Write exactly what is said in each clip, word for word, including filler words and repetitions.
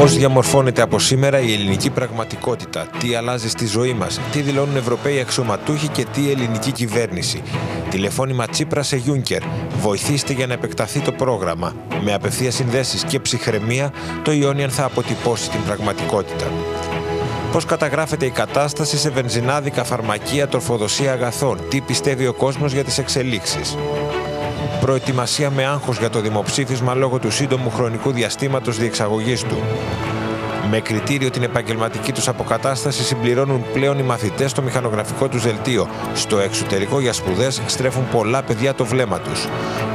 Πώς διαμορφώνεται από σήμερα η ελληνική πραγματικότητα, τι αλλάζει στη ζωή μας, τι δηλώνουν Ευρωπαίοι αξιωματούχοι και τι ελληνική κυβέρνηση. Τηλεφώνημα Τσίπρα σε Γιούνκερ. Βοηθήστε για να επεκταθεί το πρόγραμμα. Με απευθείας συνδέσεις και ψυχραιμία, το Ionian θα αποτυπώσει την πραγματικότητα. Πώς καταγράφεται η κατάσταση σε βενζινάδικα, φαρμακεία, τροφοδοσία αγαθών, τι πιστεύει ο κόσμος για τις εξελίξεις. Προετοιμασία με άγχος για το δημοψήφισμα λόγω του σύντομου χρονικού διαστήματος διεξαγωγής του. Με κριτήριο την επαγγελματική τους αποκατάσταση συμπληρώνουν πλέον οι μαθητές στο μηχανογραφικό τους δελτίο. Στο εξωτερικό για σπουδές στρέφουν πολλά παιδιά το βλέμμα τους.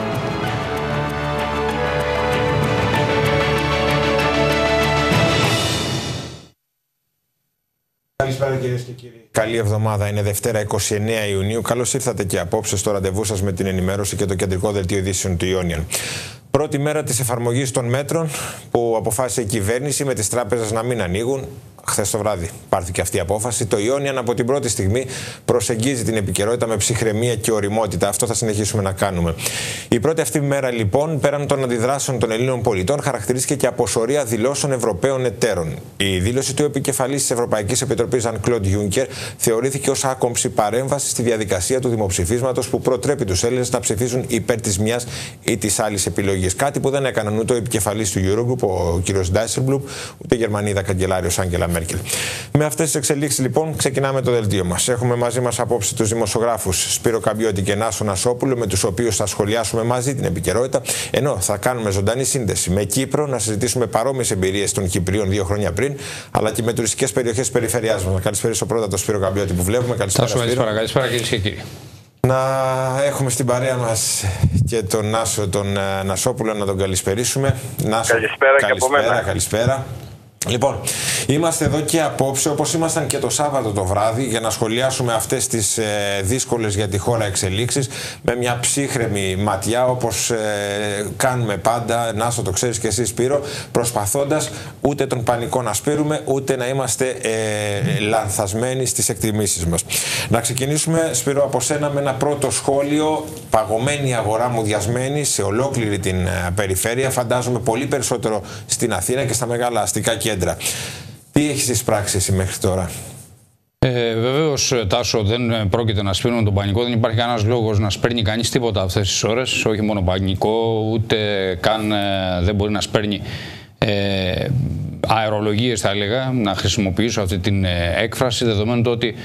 Καλησπέρα κυρίες και κύριοι. Καλή εβδομάδα. Είναι Δευτέρα εικοστή ενάτη Ιουνίου. Καλώς ήρθατε και απόψε στο ραντεβού σας με την ενημέρωση και το κεντρικό δελτίο ειδήσεων του Ionian. Πρώτη μέρα της εφαρμογής των μέτρων που αποφάσισε η κυβέρνηση με τις τράπεζες να μην ανοίγουν. Χθες το βράδυ πάρθηκε αυτή η απόφαση. Το Ionian από την πρώτη στιγμή προσεγγίζει την επικαιρότητα με ψυχραιμία και ωριμότητα. Αυτό θα συνεχίσουμε να κάνουμε. Η πρώτη αυτή μέρα, λοιπόν, πέραν των αντιδράσεων των Ελλήνων πολιτών, χαρακτηρίστηκε και από σωρία δηλώσεων Ευρωπαίων εταίρων. Η δήλωση του επικεφαλής της Ευρωπαϊκής Επιτροπής, Jean-Claude Juncker, θεωρήθηκε ως άκομψη παρέμβαση στη διαδικασία του δημοψηφίσματος που προτρέπει τους Έλληνες να ψηφίσουν υπέρ της μιας ή της άλλης επιλογής. Κάτι που δεν έκαναν ούτε ο επικεφαλής του Eurogroup, ο κ. Dijsselbloem, ούτε η Γερμανίδα καγκελάριος Άγγελα Μέρκελ. Με αυτές τις εξελίξεις, λοιπόν, ξεκινάμε το δελτίο μας. Έχουμε μαζί μας απόψε τους δημοσιογράφους Σπύρο Καμπιώτη και Νάσο Νασόπουλο, με τους οποίους θα σχολιάσουμε μαζί την επικαιρότητα, ενώ θα κάνουμε ζωντανή σύνδεση με Κύπρο, να συζητήσουμε παρόμοιες εμπειρίες των Κυπρίων δύο χρόνια πριν, αλλά και με τουριστικές περιοχές της περιφερειάς μας. Να καλησπέρισω πρώτα τον Σπύρο Καμπιώτη που βλέπουμε. Καλησπέρα, Σπύρο. Καλησπέρα κυρίες και κύριοι. Να έχουμε στην παρέα μας και τον Νάσο τον uh, Νασόπουλο, να τον καλησπερίσουμε. Νάσο, καλησπέρα, καλησπέρα, και από μένα. καλησπέρα. Λοιπόν, είμαστε εδώ και απόψε, όπως ήμασταν και το Σάββατο το βράδυ, για να σχολιάσουμε αυτές τις ε, δύσκολες για τη χώρα εξελίξεις με μια ψύχρεμη ματιά, όπως ε, κάνουμε πάντα. Νάσο, το ξέρεις και εσύ, Σπύρο, προσπαθώντας ούτε τον πανικό να σπείρουμε, ούτε να είμαστε ε, λανθασμένοι στις εκτιμήσεις μας. Να ξεκινήσουμε, Σπύρο, από σένα με ένα πρώτο σχόλιο. Παγωμένη αγορά, μουδιασμένη σε ολόκληρη την ε, περιφέρεια, φαντάζομαι πολύ περισσότερο στην Αθήνα και στα μεγάλα αστικά κέντρα. Τι έχεις εισπράξει εσύ μέχρι τώρα? Ε, Βεβαίως, Τάσο, δεν πρόκειται να σπείρουμε τον πανικό. Δεν υπάρχει κανένας λόγος να σπέρνει κανείς τίποτα αυτές τις ώρες. Όχι μόνο πανικό, ούτε καν ε, δεν μπορεί να σπέρνει ε, αερολογίες, θα έλεγα, να χρησιμοποιήσω αυτή την ε, έκφραση, δεδομένου το ότι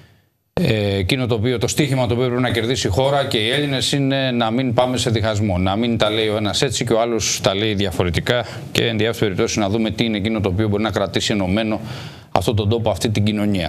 Ε, εκείνο το οποίο, το στίχημα το οποίο πρέπει να κερδίσει η χώρα και οι Έλληνες είναι να μην πάμε σε διχασμό. Να μην τα λέει ο ένας έτσι και ο άλλος τα λέει διαφορετικά, και εν διάφορες περιπτώσεις να δούμε τι είναι εκείνο το οποίο μπορεί να κρατήσει ενωμένο αυτόν τον τόπο, αυτή την κοινωνία.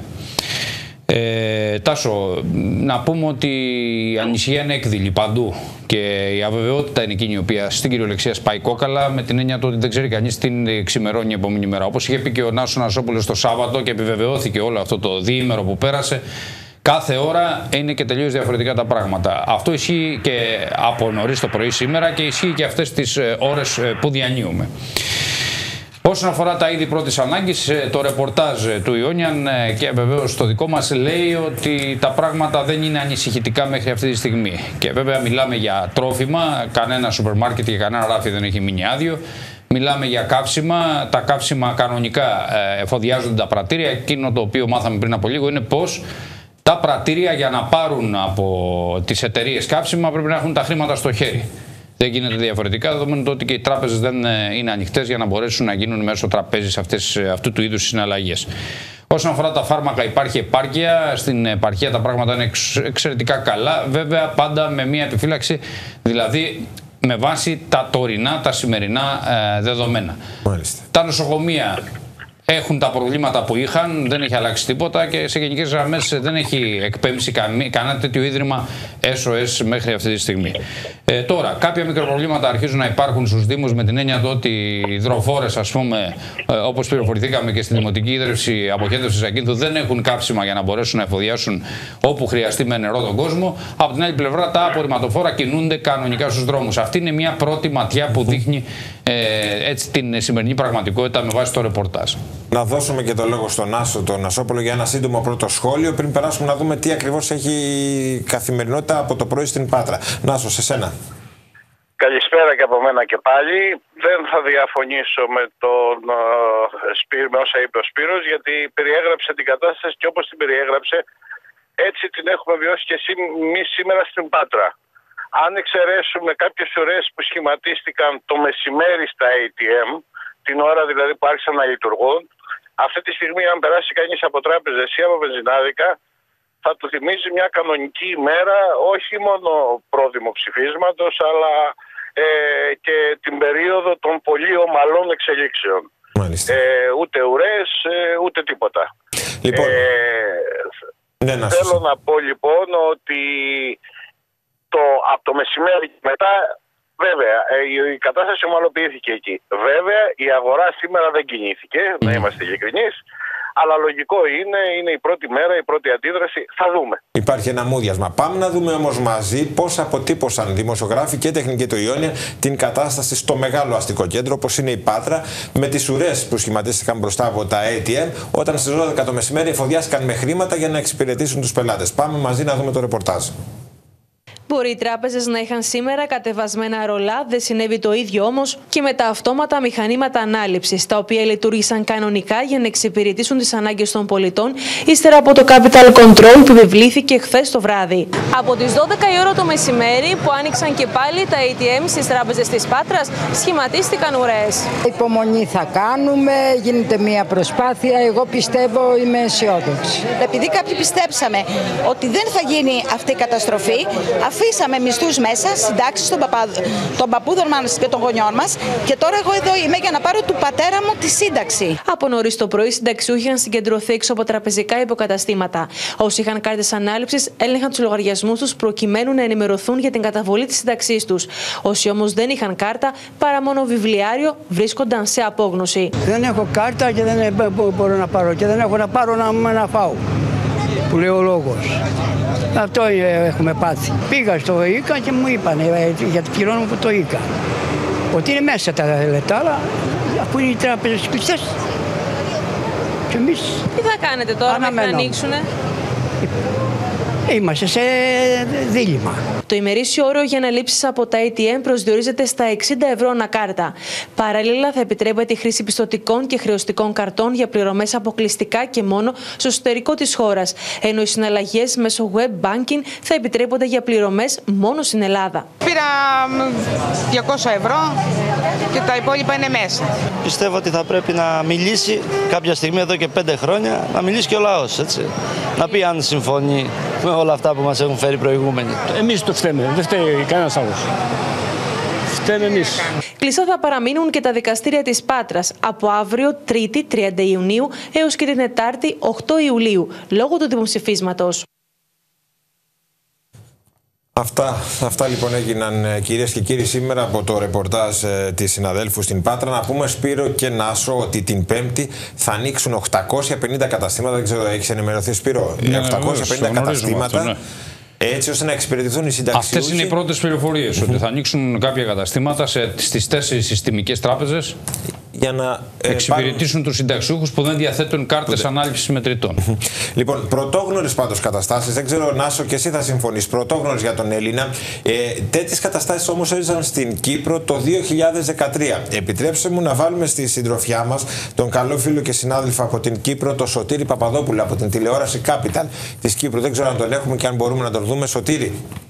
Ε, Τάσο, να πούμε ότι η ανησυχία είναι έκδηλη παντού και η αβεβαιότητα είναι εκείνη η οποία στην κυριολεξία σπάει κόκαλα, με την έννοια του ότι δεν ξέρει κανείς τι ξημερώνει η επόμενη μέρα. Όπως είχε πει και ο Νάσος Νασόπουλος το Σάββατο και επιβεβαιώθηκε όλο αυτό το διήμερο που πέρασε, κάθε ώρα είναι και τελείως διαφορετικά τα πράγματα. Αυτό ισχύει και από νωρίς το πρωί σήμερα και ισχύει και αυτές τις ώρες που διανύουμε. Όσον αφορά τα είδη πρώτης ανάγκης, το ρεπορτάζ του Ionian και βεβαίως το δικό μας λέει ότι τα πράγματα δεν είναι ανησυχητικά μέχρι αυτή τη στιγμή. Και βέβαια μιλάμε για τρόφιμα, κανένα σούπερ μάρκετ και κανένα ράφι δεν έχει μείνει άδειο. Μιλάμε για καύσιμα, τα καύσιμα κανονικά εφοδιάζονται τα πρατήρια. Εκείνο το οποίο μάθαμε πριν από λίγο είναι πως τα πρατήρια για να πάρουν από τις εταιρείες καύσιμα πρέπει να έχουν τα χρήματα στο χέρι. Δεν γίνεται διαφορετικά, δεδομένου το ότι και οι τράπεζες δεν είναι ανοιχτές για να μπορέσουν να γίνουν μέσω τραπέζης αυτές, αυτού του είδους συναλλαγές. Όσον αφορά τα φάρμακα, υπάρχει επάρκεια. Στην επαρχία τα πράγματα είναι εξαιρετικά καλά. Βέβαια, πάντα με μία επιφύλαξη, δηλαδή με βάση τα τωρινά, τα σημερινά ε, δεδομένα. Μάλιστα. Τα νοσοκομεία έχουν τα προβλήματα που είχαν, δεν έχει αλλάξει τίποτα και σε γενικές γραμμές δεν έχει εκπέμψει κανένα τέτοιο ίδρυμα ες ο ες μέχρι αυτή τη στιγμή. Ε, τώρα, κάποια μικροπροβλήματα αρχίζουν να υπάρχουν στους Δήμους με την έννοια του ότι οι υδροφόρες, ας πούμε, ε, όπως πληροφορηθήκαμε και στη Δημοτική Ίδρυυση Αποχέτευσης Ακίνθου, δεν έχουν κάψιμα για να μπορέσουν να εφοδιάσουν όπου χρειαστεί με νερό τον κόσμο. Από την άλλη πλευρά, τα απορριμματοφόρα κινούνται κανονικά στους δρόμους. Αυτή είναι μια πρώτη ματιά που δείχνει ε, έτσι την σημερινή πραγματικότητα με βάση το ρεπορτάζ. Να δώσουμε και το λόγο στον Νάσο, τον Νασόπουλο, για ένα σύντομο πρώτο σχόλιο πριν περάσουμε να δούμε τι ακριβώς έχει η καθημερινότητα από το πρωί στην Πάτρα. Νάσο, σε σένα. Καλησπέρα και από μένα και πάλι. Δεν θα διαφωνήσω με τον Σπύρο, με όσα είπε ο Σπύρος, γιατί περιέγραψε την κατάσταση και όπως την περιέγραψε, έτσι την έχουμε βιώσει και εμείς σήμερα στην Πάτρα. Αν εξαιρέσουμε κάποιες ουρές που σχηματίστηκαν το μεσημέρι στα έι τι εμ, την ώρα δηλαδή που άρχισαν να λειτουργούν, αυτή τη στιγμή αν περάσει κανείς από τράπεζες ή από βενζινάδικα, θα του θυμίζει μια κανονική ημέρα, όχι μόνο προδημοψηφίσματος, αλλά ε, και την περίοδο των πολύ ομαλών εξελίξεων. Ε, ούτε ουρές, ε, ούτε τίποτα. Λοιπόν, ε, ναι, να θέλω να πω λοιπόν ότι το, από το μεσημέρι και μετά, βέβαια, η κατάσταση ομαλοποιήθηκε εκεί. Βέβαια, η αγορά σήμερα δεν κινήθηκε, mm. να είμαστε ειλικρινείς. Αλλά λογικό είναι, είναι η πρώτη μέρα, η πρώτη αντίδραση. Θα δούμε. Υπάρχει ένα μούδιασμα. Πάμε να δούμε όμως μαζί πώς αποτύπωσαν δημοσιογράφοι και τεχνικοί του Ιόνια την κατάσταση στο μεγάλο αστικό κέντρο, όπως είναι η Πάτρα, με τις ουρές που σχηματίστηκαν μπροστά από τα έι τι εμ, όταν στις δώδεκα το μεσημέρι εφοδιάστηκαν με χρήματα για να εξυπηρετήσουν τους πελάτες. Πάμε μαζί να δούμε το ρεπορτάζ. Μπορεί οι τράπεζες να είχαν σήμερα κατεβασμένα ρολά, δεν συνέβη το ίδιο όμως και με τα αυτόματα μηχανήματα ανάληψης, τα οποία λειτουργήσαν κανονικά για να εξυπηρετήσουν τις ανάγκες των πολιτών, ύστερα από το Capital Control που επιβλήθηκε χθες το βράδυ. Από τις δώδεκα η ώρα το μεσημέρι, που άνοιξαν και πάλι τα έι τι εμ στις τράπεζες της Πάτρας, σχηματίστηκαν ουρές. Υπομονή θα κάνουμε, γίνεται μια προσπάθεια, εγώ πιστεύω, είμαι αισιόδοξη. Επειδή κάποιοι πιστέψαμε ότι δεν θα γίνει αυτή η καταστροφή, αφήσαμε μισθούς μέσα, συντάξεις των, παπα... των παππούδων μας και των γονιών μας, και τώρα εγώ εδώ είμαι για να πάρω του πατέρα μου τη σύνταξη. Από νωρίς το πρωί, οι συνταξιούχοι είχαν συγκεντρωθεί έξω από τραπεζικά υποκαταστήματα. Όσοι είχαν κάρτες ανάληψης έλεγχαν τους λογαριασμούς τους προκειμένου να ενημερωθούν για την καταβολή της σύνταξής τους. Όσοι όμως δεν είχαν κάρτα, παρά μόνο βιβλιάριο, βρίσκονταν σε απόγνωση. Δεν έχω κάρτα και δεν μπορώ να πάρω και δεν έχω να πάρω να, να φάω, που λέει ο λόγος. Αυτό έχουμε πάθει. Πήγα στο ΙΚΑ και μου είπαν, γιατί πληρώνω από το ΙΚΑ, ότι είναι μέσα τα λεπτά, αλλά αφού είναι οι τράπεζες κλειστές και εμείς... Τι θα κάνετε τώρα μέχρι να ανοίξουνε? Είμαστε σε δίλημμα. Το ημερήσιο όριο για αναλήψεις από τα έι τι εμ προσδιορίζεται στα εξήντα ευρώ ανά κάρτα. Παράλληλα, θα επιτρέπεται η χρήση πιστωτικών και χρεωστικών καρτών για πληρωμές αποκλειστικά και μόνο στο εσωτερικό της χώρας, ενώ οι συναλλαγές μέσω web banking θα επιτρέπονται για πληρωμές μόνο στην Ελλάδα. Πήρα διακόσια ευρώ και τα υπόλοιπα είναι μέσα. Πιστεύω ότι θα πρέπει να μιλήσει κάποια στιγμή, εδώ και πέντε χρόνια, να μιλήσει και ο λαός, έτσι. Να πει αν συμφωνεί με όλα αυτά που μας έχουν φέρει προηγούμενοι. Εμείς το φταίμε, δεν φταίει κανένας άλλος. Φταίμε εμείς. Κλειστά θα παραμείνουν και τα δικαστήρια της Πάτρας από αύριο Τρίτη τριάντα Ιουνίου έως και την Τετάρτη οκτώ Ιουλίου, λόγω του δημοψηφίσματος. Αυτά, αυτά λοιπόν έγιναν, κυρίες και κύριοι, σήμερα από το ρεπορτάζ ε, της συναδέλφου στην Πάτρα. Να πούμε, Σπύρο και Νάσο, ότι την Πέμπτη θα ανοίξουν οκτακόσια πενήντα καταστήματα. Δεν ξέρω, έχεις ενημερωθεί, Σπύρο? Ναι, οκτακόσια πενήντα ναι, καταστήματα. Αυτό, ναι. Έτσι ώστε να εξυπηρετηθούν οι συνταξιούχοι. Αυτές είναι οι πρώτες πληροφορίες, mm-hmm. ότι θα ανοίξουν κάποια καταστήματα σε, στις τέσσερις συστημικές τράπεζες για να ε, εξυπηρετήσουν πάρουν... τους συνταξιούχους που δεν διαθέτουν κάρτες Ούτε. ανάληψης μετρητών. Λοιπόν, πρωτόγνωρες πάντως καταστάσεις, δεν ξέρω, Νάσο, και εσύ θα συμφωνείς, πρωτόγνωρες για τον Έλληνα. Ε, τέτοιες καταστάσεις όμως έζησαν στην Κύπρο το δύο χιλιάδες δεκατρία. Επιτρέψτε μου να βάλουμε στη συντροφιά μας τον καλό φίλο και συνάδελφο από την Κύπρο, τον Σωτήρη Παπαδόπουλο, από την τηλεόραση Capital της Κύπρου. Δεν ξέρω αν τον έχουμε και αν μπορούμε να τον δούμε. Σωτήρη.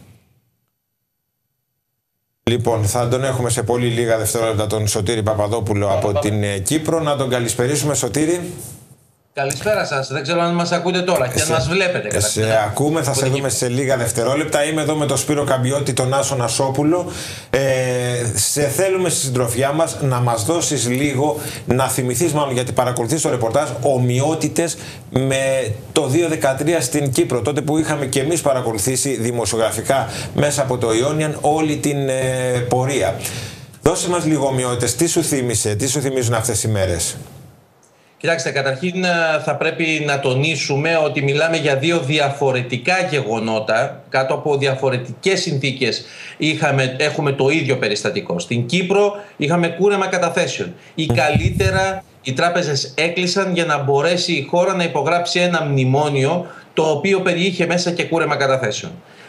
Λοιπόν, θα τον έχουμε σε πολύ λίγα δευτερόλεπτα τον Σωτήρη Παπαδόπουλο από την Κύπρο. Να τον καλησπερίσουμε, Σωτήρη. Καλησπέρα σας. Δεν ξέρω αν μας ακούτε τώρα και αν μας βλέπετε. Σε ακούμε, θα σε δούμε σε λίγα δευτερόλεπτα. Είμαι εδώ με τον Σπύρο Καμπιώτη, τον Άσο Νασόπουλο. Ε, σε θέλουμε στη συντροφιά μας να μας δώσεις λίγο, να θυμηθείς μάλλον, γιατί παρακολουθείς το ρεπορτάζ, ομοιότητες με το δύο χιλιάδες δεκατρία στην Κύπρο. Τότε που είχαμε και εμείς παρακολουθήσει δημοσιογραφικά μέσα από το Ιόνιαν όλη την ε, πορεία. Δώσε μας λίγο ομοιότητες. Τι σου θύμισε, τι σου θυμίζουν αυτές οι μέρες? Κοιτάξτε, καταρχήν θα πρέπει να τονίσουμε ότι μιλάμε για δύο διαφορετικά γεγονότα. Κάτω από διαφορετικές συνθήκες είχαμε, έχουμε το ίδιο περιστατικό. Στην Κύπρο είχαμε κούρεμα καταθέσεων. Ή καλύτερα, οι τράπεζες έκλεισαν για να μπορέσει η χώρα να υπογράψει ένα μνημόνιο το οποίο περιείχε μέσα και κούρεμα καταθέσεων.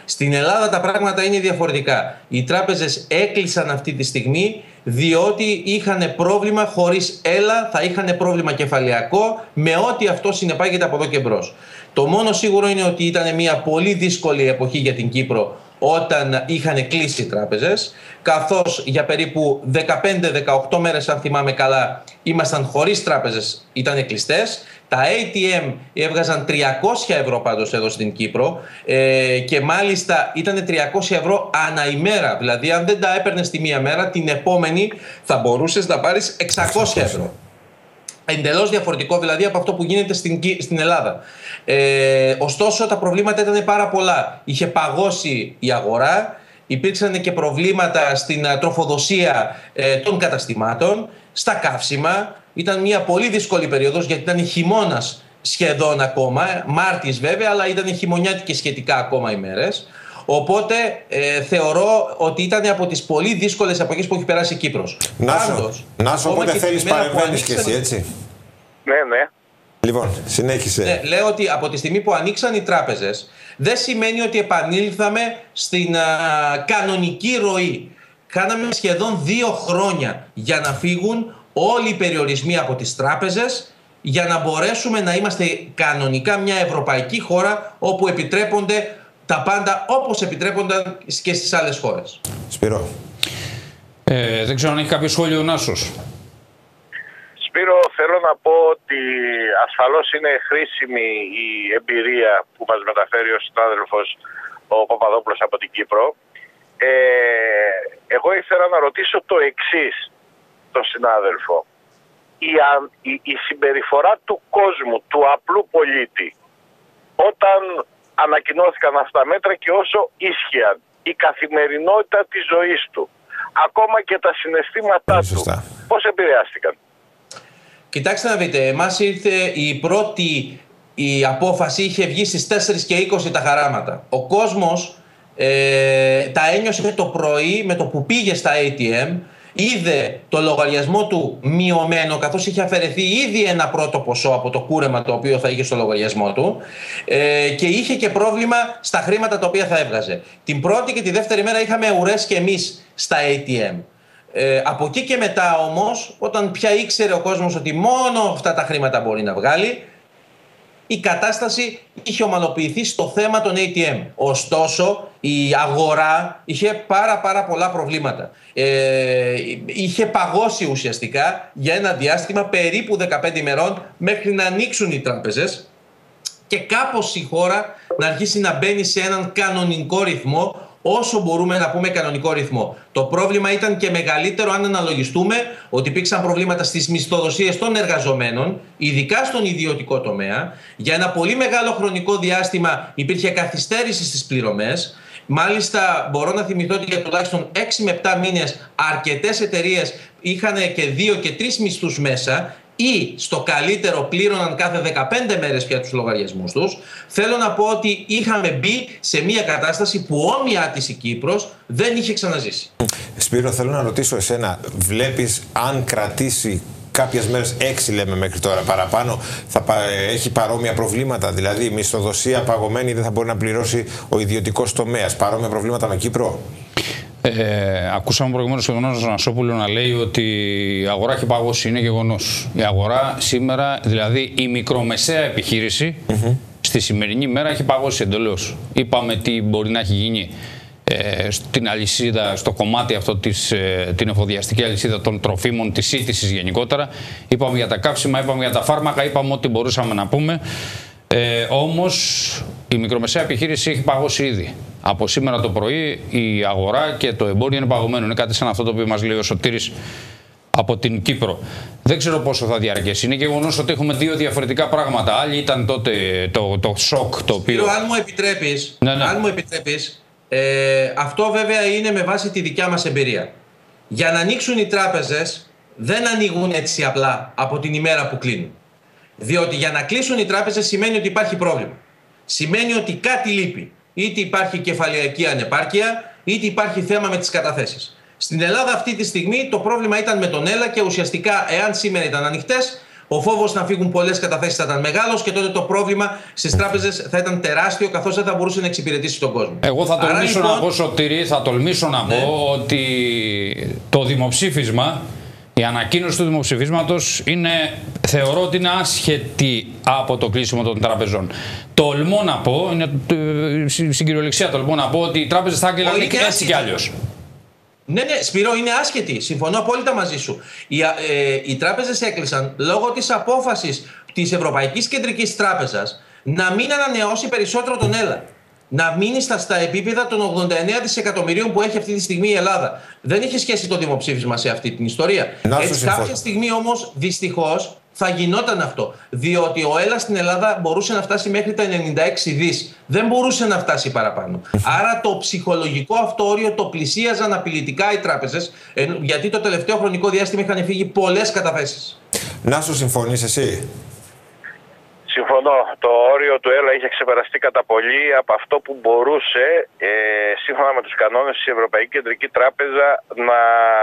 Στην Ελλάδα τα πράγματα είναι διαφορετικά. Οι τράπεζες έκλεισαν αυτή τη στιγμή διότι είχαν πρόβλημα χωρίς έλα, θα είχαν πρόβλημα κεφαλαιακό, με ό,τι αυτό συνεπάγεται από εδώ και μπρος. Το μόνο σίγουρο είναι ότι ήταν μια πολύ δύσκολη εποχή για την Κύπρο όταν είχαν κλείσει οι τράπεζες, καθώς για περίπου δεκαπέντε με δεκαοκτώ μέρες, αν θυμάμαι καλά, ήμασταν χωρίς τράπεζες, ήταν κλειστές. Τα έι τι εμ έβγαζαν τριακόσια ευρώ πάντως εδώ στην Κύπρο ε, και μάλιστα ήταν τριακόσια ευρώ ανά ημέρα. Δηλαδή αν δεν τα έπαιρνες τη μία μέρα, την επόμενη θα μπορούσες να πάρεις εξακόσια ευρώ. Εντελώς διαφορετικό δηλαδή από αυτό που γίνεται στην, στην Ελλάδα. Ε, ωστόσο τα προβλήματα ήταν πάρα πολλά. Είχε παγώσει η αγορά, υπήρξαν και προβλήματα στην τροφοδοσία ε, των καταστημάτων, στα καύσιμα. Ήταν μια πολύ δύσκολη περίοδος γιατί ήταν χειμώνας σχεδόν ακόμα, Μάρτης βέβαια, αλλά ήταν χειμωνιάτικες σχετικά ακόμα οι μέρες. Οπότε ε, θεωρώ ότι ήταν από τις πολύ δύσκολες εποχές που έχει περάσει η Κύπρος. Νάσο, Νάσο οπότε θέλεις παρεμβαίνεις και εσύ, έτσι. Ναι, ναι. Λοιπόν, συνέχισε. Ναι, λέω ότι από τη στιγμή που ανοίξαν οι τράπεζες, δεν σημαίνει ότι επανήλθαμε στην α, κανονική ροή. Κάναμε σχεδόν δύο χρόνια για να φύγουν όλοι οι περιορισμοί από τις τράπεζες, για να μπορέσουμε να είμαστε κανονικά μια ευρωπαϊκή χώρα όπου επιτρέπονται τα πάντα όπως επιτρέπονταν και στις άλλες χώρες. Σπύρο. Ε, δεν ξέρω αν έχει κάποιο σχόλιο ο Νάσος. Σπύρο, θέλω να πω ότι ασφαλώς είναι χρήσιμη η εμπειρία που μας μεταφέρει ο συνάδελφος ο Παπαδόπουλος από την Κύπρο. Ε, εγώ ήθελα να ρωτήσω το εξής τον συνάδελφο. Η, η, η συμπεριφορά του κόσμου, του απλού πολίτη, όταν ανακοινώθηκαν αυτά τα μέτρα και όσο ίσχυαν, η καθημερινότητα της ζωής του, ακόμα και τα συναισθήματά του, πώς επηρεάστηκαν? Κοιτάξτε να δείτε, εμάς ήρθε η πρώτη η απόφαση, είχε βγει στις τέσσερις και είκοσι τα χαράματα. Ο κόσμος ε, τα ένιωσε το πρωί με το που πήγε στα έι τι εμ, είδε το λογαριασμό του μειωμένο, καθώς είχε αφαιρεθεί ήδη ένα πρώτο ποσό από το κούρεμα το οποίο θα είχε στο λογαριασμό του ε, και είχε και πρόβλημα στα χρήματα τα οποία θα έβγαζε. Την πρώτη και τη δεύτερη μέρα είχαμε ουρές και εμείς στα έι τι εμ. Ε, από εκεί και μετά όμως, όταν πια ήξερε ο κόσμος ότι μόνο αυτά τα χρήματα μπορεί να βγάλει, η κατάσταση είχε ομαλοποιηθεί στο θέμα των έι τι εμ. Ωστόσο, η αγορά είχε πάρα πάρα πολλά προβλήματα. Ε, είχε παγώσει ουσιαστικά για ένα διάστημα περίπου δεκαπέντε ημερών μέχρι να ανοίξουν οι τράπεζες και κάπως η χώρα να αρχίσει να μπαίνει σε έναν κανονικό ρυθμό, όσο μπορούμε να πούμε κανονικό ρυθμό. Το πρόβλημα ήταν και μεγαλύτερο αν αναλογιστούμε ότι υπήρξαν προβλήματα στις μισθοδοσίες των εργαζομένων, ειδικά στον ιδιωτικό τομέα. Για ένα πολύ μεγάλο χρονικό διάστημα υπήρχε καθυστέρηση στις πληρωμές. Μάλιστα μπορώ να θυμηθώ ότι για τουλάχιστον έξι με επτά μήνες αρκετές εταιρείες είχαν και δύο και τρεις μισθούς μέσα ή στο καλύτερο πλήρωναν κάθε δεκαπέντε μέρες πια τους λογαριασμούς τους. Θέλω να πω ότι είχαμε μπει σε μια κατάσταση που όμοια της η Κύπρος δεν είχε ξαναζήσει. Σπύρο, θέλω να ρωτήσω εσένα, βλέπεις αν κρατήσει κάποιες μέρες, έξι λέμε μέχρι τώρα παραπάνω, θα έχει παρόμοια προβλήματα? Δηλαδή η μισθοδοσία παγωμένη, δεν θα μπορεί να πληρώσει ο ιδιωτικός τομέας? Παρόμοια προβλήματα με Κύπρο? Ε, ακούσαμε προηγουμένως τον Νάσο Νασόπουλο να λέει ότι η αγορά έχει παγώσει. Είναι γεγονός. Η αγορά σήμερα, δηλαδή η μικρομεσαία επιχείρηση, mm-hmm. στη σημερινή μέρα έχει παγώσει εντελώς. Είπαμε τι μπορεί να έχει γίνει ε, στην αλυσίδα, στο κομμάτι αυτό της, ε, την εφοδιαστική αλυσίδα των τροφίμων, της σύντησης γενικότερα. Είπαμε για τα καύσιμα, είπαμε για τα φάρμακα, είπαμε ό,τι μπορούσαμε να πούμε. Ε, όμως η μικρομεσαία επιχείρηση έχει παγώσει ήδη. Από σήμερα το πρωί η αγορά και το εμπόριο είναι παγωμένο. Είναι κάτι σαν αυτό το οποίο μας λέει ο Σωτήρης από την Κύπρο. Δεν ξέρω πόσο θα διαρκέσει. Είναι γεγονός ότι έχουμε δύο διαφορετικά πράγματα. Άλλοι ήταν τότε το, το σοκ το οποίο... Σπύρο, αν μου επιτρέπεις, ναι, ναι. αν μου επιτρέπεις ε, αυτό βέβαια είναι με βάση τη δικιά μας εμπειρία. Για να ανοίξουν οι τράπεζες δεν ανοίγουν έτσι απλά από την ημέρα που κλείνουν. Διότι για να κλείσουν οι τράπεζες σημαίνει ότι υπάρχει πρόβλημα. Σημαίνει ότι κάτι λείπει. Είτε υπάρχει κεφαλαιακή ανεπάρκεια, είτε υπάρχει θέμα με τις καταθέσεις. Στην Ελλάδα αυτή τη στιγμή το πρόβλημα ήταν με τον ΕΛΑ και ουσιαστικά, εάν σήμερα ήταν ανοιχτές, Ο φόβος να φύγουν πολλές καταθέσεις θα ήταν μεγάλος και τότε το πρόβλημα στις τράπεζες θα ήταν τεράστιο, καθώς δεν θα μπορούσε να εξυπηρετήσει τον κόσμο. Εγώ θα τολμήσω λοιπόν... να πω, Σωτήρη, θα τολμήσω να ναι. πω ότι το δημοψήφισμα, η ανακοίνωση του δημοψηφίσματος είναι, θεωρώ ότι είναι άσχετη από το κλείσιμο των τραπεζών. Τολμώ να πω, είναι στην κυριολεξία τολμώ να πω ότι οι τράπεζες θα έκλειναν έτσι κι αλλιώς. Ναι, ναι, Σπύρο, είναι άσχετη. Συμφωνώ απόλυτα μαζί σου. Οι, ε, οι τράπεζες έκλεισαν λόγω της απόφασης της Ευρωπαϊκής Κεντρικής Τράπεζας να μην ανανεώσει περισσότερο τον ΕΛΑ. Να μείνει στα, στα επίπεδα των ογδόντα εννέα δισεκατομμυρίων που έχει αυτή τη στιγμή η Ελλάδα. Δεν είχε σχέση το δημοψήφισμα σε αυτή την ιστορία. Να Έτσι, κάποια στιγμή όμως, δυστυχώς, θα γινόταν αυτό. Διότι ο ΕΛΑ στην Ελλάδα μπορούσε να φτάσει μέχρι τα ενενήντα έξι δις. Δεν μπορούσε να φτάσει παραπάνω. Άρα το ψυχολογικό αυτό όριο το πλησίαζαν απειλητικά οι τράπεζες, γιατί το τελευταίο χρονικό διάστημα είχαν φύγει πολλές καταθέσεις. Να σου συμφωνείς εσύ? Συμφωνώ. Το όριο του ΕΛΑ είχε ξεπεραστεί κατά πολύ από αυτό που μπορούσε, ε, σύμφωνα με τους κανόνες της Ευρωπαϊκή Κεντρική Τράπεζα, να,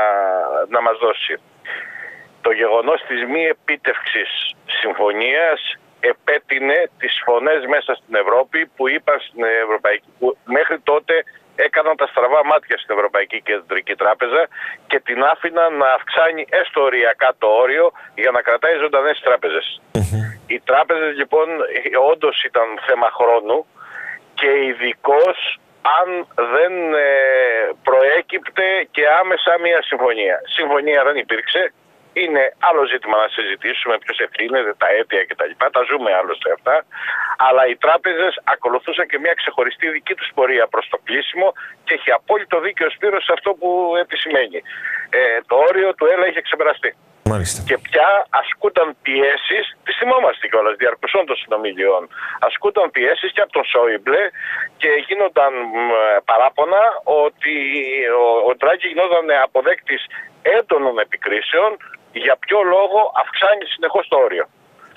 να μας δώσει. Το γεγονός της μη επίτευξης συμφωνίας επέτεινε τις φωνές μέσα στην Ευρώπη που είπαν στην Ευρωπαϊκή, που μέχρι τότε έκαναν τα στραβά μάτια στην Ευρωπαϊκή Κεντρική Τράπεζα και την άφηναν να αυξάνει έστω οριακά το όριο για να κρατάει ζωντανές τράπεζες. Mm-hmm. Οι τράπεζες λοιπόν όντως ήταν θέμα χρόνου και ειδικώς αν δεν ε, προέκυπτε και άμεσα μια συμφωνία. Συμφωνία δεν υπήρξε. Είναι άλλο ζήτημα να συζητήσουμε ποιος ευθύνεται, τα αίτια κτλ. Τα, τα ζούμε άλλωστε αυτά. Αλλά οι τράπεζες ακολουθούσαν και μια ξεχωριστή δική τους πορεία προς το κλείσιμο και έχει απόλυτο δίκιο ο Σπύρος σε αυτό που επισημαίνει. Ε, το όριο του ΕΛΑ είχε ξεπεραστεί. Μάλιστα. Και πια ασκούταν πιέσεις, τις θυμόμαστε κιόλας, διαρκουσών των συνομιλιών. Ασκούταν πιέσεις και από τον Σόιμπλε και γίνονταν παράπονα ότι ο, ο Ντράγκη γινόταν αποδέκτης έντονων επικρίσεων για ποιο λόγο αυξάνει συνεχώς το όριο.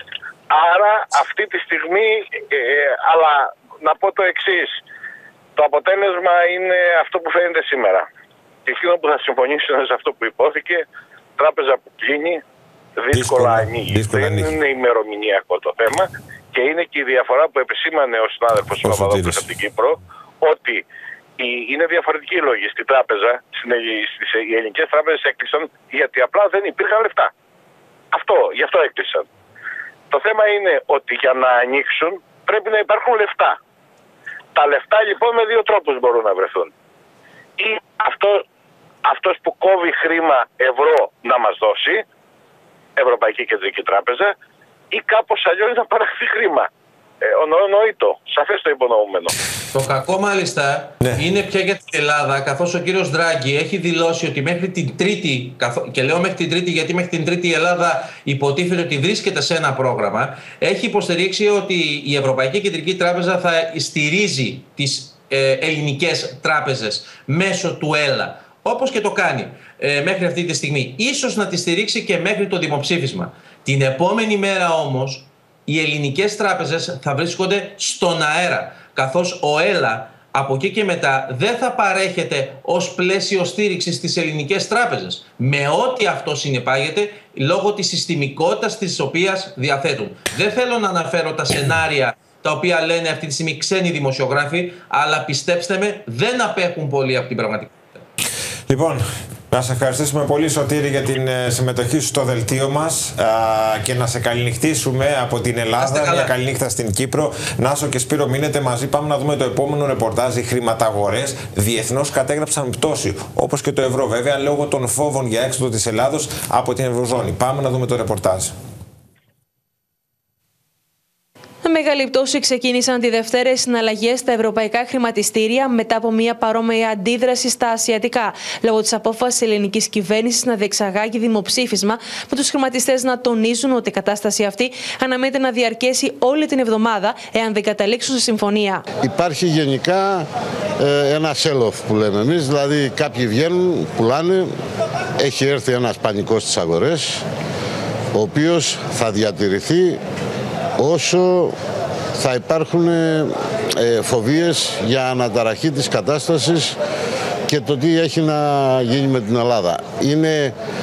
Άρα αυτή τη στιγμή, ε, αλλά να πω το εξής, το αποτέλεσμα είναι αυτό που φαίνεται σήμερα. Και εκείνο που θα συμφωνήσουν σε αυτό που υπόθηκε, τράπεζα που κλείνει, δύσκολα ανοίγει. Δεν είναι ημερομηνιακό το θέμα και είναι και η διαφορά που επισήμανε ο συνάδελφος Παπαδόπουλος από την Κύπρο, ότι είναι διαφορετική η λόγη στην τράπεζα, στις οι ελληνικές τράπεζες έκλεισαν γιατί απλά δεν υπήρχαν λεφτά. Αυτό, γι' αυτό έκλεισαν. Το θέμα είναι ότι για να ανοίξουν πρέπει να υπάρχουν λεφτά. Τα λεφτά λοιπόν με δύο τρόπους μπορούν να βρεθούν. Ή αυτό, αυτός που κόβει χρήμα ευρώ να μας δώσει, Ευρωπαϊκή Κεντρική Τράπεζα, ή κάπως αλλιώς να παραχθεί χρήμα. Ε, ονοητό, σαφές το υπονοούμενο. Το κακό μάλιστα ναι. είναι πια για την Ελλάδα, καθώς ο κύριος Ντράγκη έχει δηλώσει ότι μέχρι την Τρίτη, και λέω μέχρι την Τρίτη γιατί μέχρι την Τρίτη η Ελλάδα υποτίθεται ότι βρίσκεται σε ένα πρόγραμμα, έχει υποστηρίξει ότι η Ευρωπαϊκή Κεντρική Τράπεζα θα στηρίζει τις ε, ελληνικές τράπεζες μέσω του ΕΛΑ, όπως και το κάνει ε, μέχρι αυτή τη στιγμή. Ίσως να τη στηρίξει και μέχρι το δημοψήφισμα. Την επόμενη μέρα όμως οι ελληνικές τράπεζες θα βρίσκονται στον αέρα, καθώς ο ΕΛΑ από εκεί και μετά δεν θα παρέχεται ως πλαίσιο στήριξης στις ελληνικές τράπεζες, με ό,τι αυτό συνεπάγεται λόγω της συστημικότητας της οποίας διαθέτουν. Δεν θέλω να αναφέρω τα σενάρια τα οποία λένε αυτή τη στιγμή ξένοι δημοσιογράφοι, αλλά πιστέψτε με, δεν απέχουν πολύ από την πραγματικότητα. Λοιπόν, να σε ευχαριστήσουμε πολύ, Σωτήρη, για την συμμετοχή σου στο δελτίο μας και να σε καληνυχτήσουμε από την Ελλάδα. Μια καληνύχτα στην Κύπρο. Νάσο και Σπύρο, μείνετε μαζί. Πάμε να δούμε το επόμενο ρεπορτάζ. Οι χρηματαγορές διεθνώς κατέγραψαν πτώση, όπως και το ευρώ, βέβαια, λόγω των φόβων για έξοδο της Ελλάδος από την Ευρωζώνη. Πάμε να δούμε το ρεπορτάζ. Με μεγάλη πτώση ξεκίνησαν τη Δευτέρα οι συναλλαγές στα ευρωπαϊκά χρηματιστήρια μετά από μια παρόμοια αντίδραση στα ασιατικά, λόγω της απόφασης της ελληνικής κυβέρνησης να διεξαγάγει δημοψήφισμα, με τους χρηματιστές να τονίζουν ότι η κατάσταση αυτή αναμένεται να διαρκέσει όλη την εβδομάδα, εάν δεν καταλήξουν σε συμφωνία. Υπάρχει γενικά ε, ένα sell-off που λέμε εμείς, δηλαδή κάποιοι βγαίνουν, πουλάνε, έχει έρθει ένας πανικός στις αγορές, ο οποίος θα διατηρηθεί όσο θα υπάρχουν ε, φοβίες για αναταραχή της κατάστασης και το τι έχει να γίνει με την Ελλάδα. Είναι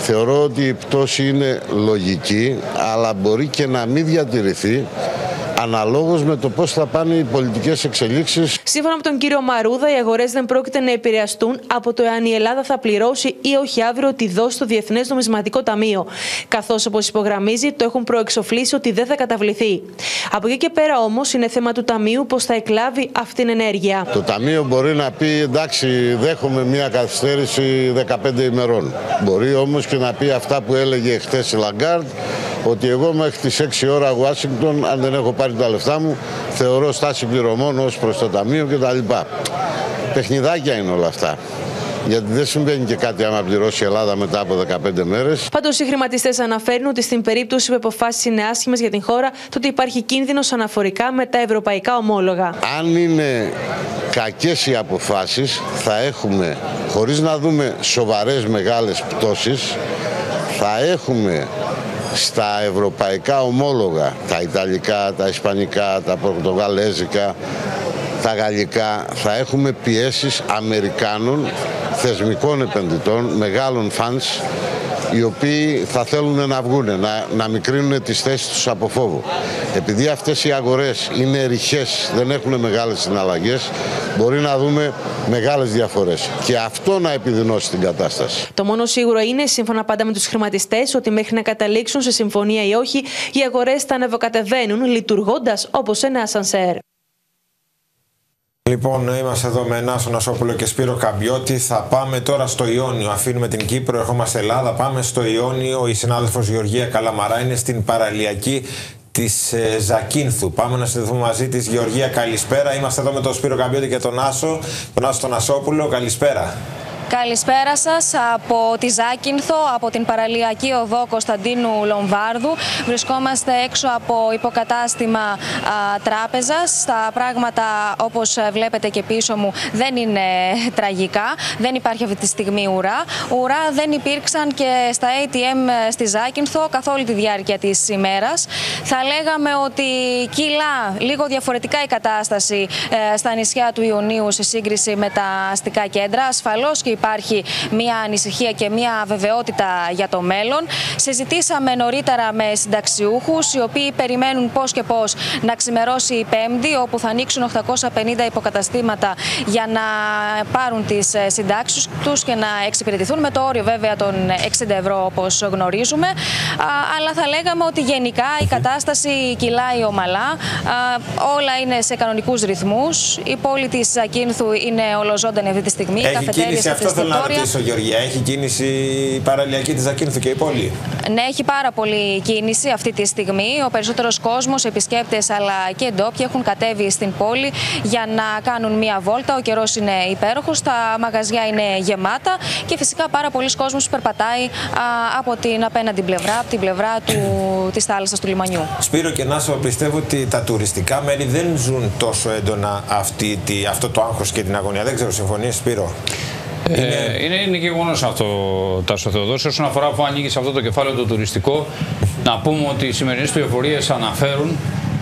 θεωρώ ότι η πτώση είναι λογική, αλλά μπορεί και να μην διατηρηθεί αναλόγως με το πώς θα πάνε οι πολιτικές εξελίξεις. Σύμφωνα με τον κύριο Μαρούδα, οι αγορές δεν πρόκειται να επηρεαστούν από το εάν η Ελλάδα θα πληρώσει ή όχι αύριο τη δόση στο Διεθνές Νομισματικό Ταμείο. Καθώς, όπως υπογραμμίζει, το έχουν προεξοφλήσει ότι δεν θα καταβληθεί. Από εκεί και πέρα όμως είναι θέμα του Ταμείου πώς θα εκλάβει αυτήν την ενέργεια. Το Ταμείο μπορεί να πει εντάξει, δέχομαι μια καθυστέρηση δεκαπέντε ημερών. Μπορεί όμως και να πει αυτά που έλεγε χθες η Λαγκάρντ, ότι εγώ μέχρι τις έξι ώρα Ουάσιγκτον, αν δεν έχω πάρει τα λεφτά μου, θεωρώ στάση πληρωμών ως προς το Ταμείο κτλ. Παιχνιδάκια είναι όλα αυτά. Γιατί δεν συμβαίνει και κάτι άμα πληρώσει η Ελλάδα μετά από δεκαπέντε μέρες. Πάντως, οι χρηματιστές αναφέρουν ότι στην περίπτωση που οι αποφάσεις είναι άσχημες για την χώρα, τότε υπάρχει κίνδυνος αναφορικά με τα ευρωπαϊκά ομόλογα. Αν είναι κακές οι αποφάσεις, θα έχουμε, χωρίς να δούμε σοβαρές μεγάλες πτώσεις, θα έχουμε στα ευρωπαϊκά ομόλογα, τα ιταλικά, τα ισπανικά, τα πορτογαλέζικα, τα γαλλικά, θα έχουμε πιέσεις Αμερικάνων θεσμικών επενδυτών, μεγάλων φαντς, οι οποίοι θα θέλουν να βγουν, να, να μικρύνουν τις θέσεις τους από φόβο. Επειδή αυτές οι αγορές είναι ρηχές, δεν έχουν μεγάλες συναλλαγές, μπορεί να δούμε μεγάλες διαφορές. Και αυτό να επιδεινώσει την κατάσταση. Το μόνο σίγουρο είναι, σύμφωνα πάντα με τους χρηματιστές, ότι μέχρι να καταλήξουν σε συμφωνία ή όχι, οι αγορές θα ανεβοκατεβαίνουν λειτουργώντας όπως ένα ασανσέρ. Λοιπόν, είμαστε εδώ με Νάσο Νασόπουλο και Σπύρο Καμπιώτη. Θα πάμε τώρα στο Ιόνιο. Αφήνουμε την Κύπρο, ερχόμαστε Ελλάδα. Πάμε στο Ιόνιο. Η συνάδελφος Γεωργία Καλαμαρά είναι στην παραλιακή της ε, Ζακίνθου. Πάμε να συνδεθούμε μαζί της. Γεωργία, καλησπέρα. Είμαστε εδώ με τον Σπύρο Καμπιώτη και τον Νάσο, τον Νάσο τον Νασόπουλο. Καλησπέρα. Καλησπέρα σας από τη Ζάκυνθο, από την παραλιακή οδό Κωνσταντίνου Λομβάρδου. Βρισκόμαστε έξω από υποκατάστημα α, τράπεζας. Τα πράγματα, όπως βλέπετε και πίσω μου, δεν είναι τραγικά. Δεν υπάρχει αυτή τη στιγμή ουρά. Ουρά δεν υπήρξαν και στα έι τι εμ στη Ζάκυνθο καθ' όλη τη διάρκεια της ημέρας. Θα λέγαμε ότι κυλά λίγο διαφορετικά η κατάσταση ε, στα νησιά του Ιωνίου σε σύγκριση με τα αστικά κέντρα. Ασφαλώς και υπάρχει μια ανησυχία και μια αβεβαιότητα για το μέλλον. Συζητήσαμε νωρίτερα με συνταξιούχους, οι οποίοι περιμένουν πώς και πώς να ξημερώσει η Πέμπτη, όπου θα ανοίξουν οκτακόσια πενήντα υποκαταστήματα για να πάρουν τις συντάξεις τους και να εξυπηρετηθούν, με το όριο βέβαια των εξήντα ευρώ όπως γνωρίζουμε. Α, αλλά θα λέγαμε ότι γενικά η κατάσταση κυλάει ομαλά. Α, όλα είναι σε κανονικούς ρυθμούς. Η πόλη της Ζακίνθου είναι ολοζώντανη αυτή τη στιγμή. Έχει κίνηση, αυτό θέλω να ρωτήσω, Γεωργία. Έχει κίνηση η παραλιακή της Ζακίνθου και η πόλη? Ναι, έχει πάρα πολύ κίνηση αυτή τη στιγμή. Ο περισσότερος κόσμος, επισκέπτες αλλά και ντόπιοι, έχουν κατέβει στην πόλη για να κάνουν μία βόλτα. Ο καιρός είναι υπέροχος, τα μαγαζιά είναι γεμάτα και φυσικά πάρα πολλοί κόσμος περπατάει α, από την απέναντι πλευρά, από την πλευρά του, της θάλασσας του λιμανιού. Σπύρο και Νάσο, πιστεύω ότι τα τουριστικά μέρη δεν ζουν τόσο έντονα αυτή, τη, αυτό το άγχος και την αγωνία. Δεν ξέρω, συμφωνείς, Σπύρο? Είναι, ε, είναι, είναι γεγονός αυτό, Τάσο Θεοδόση. Όσον αφορά που ανοίγει σε αυτό το κεφάλαιο το τουριστικό, να πούμε ότι οι σημερινές πληροφορίες αναφέρουν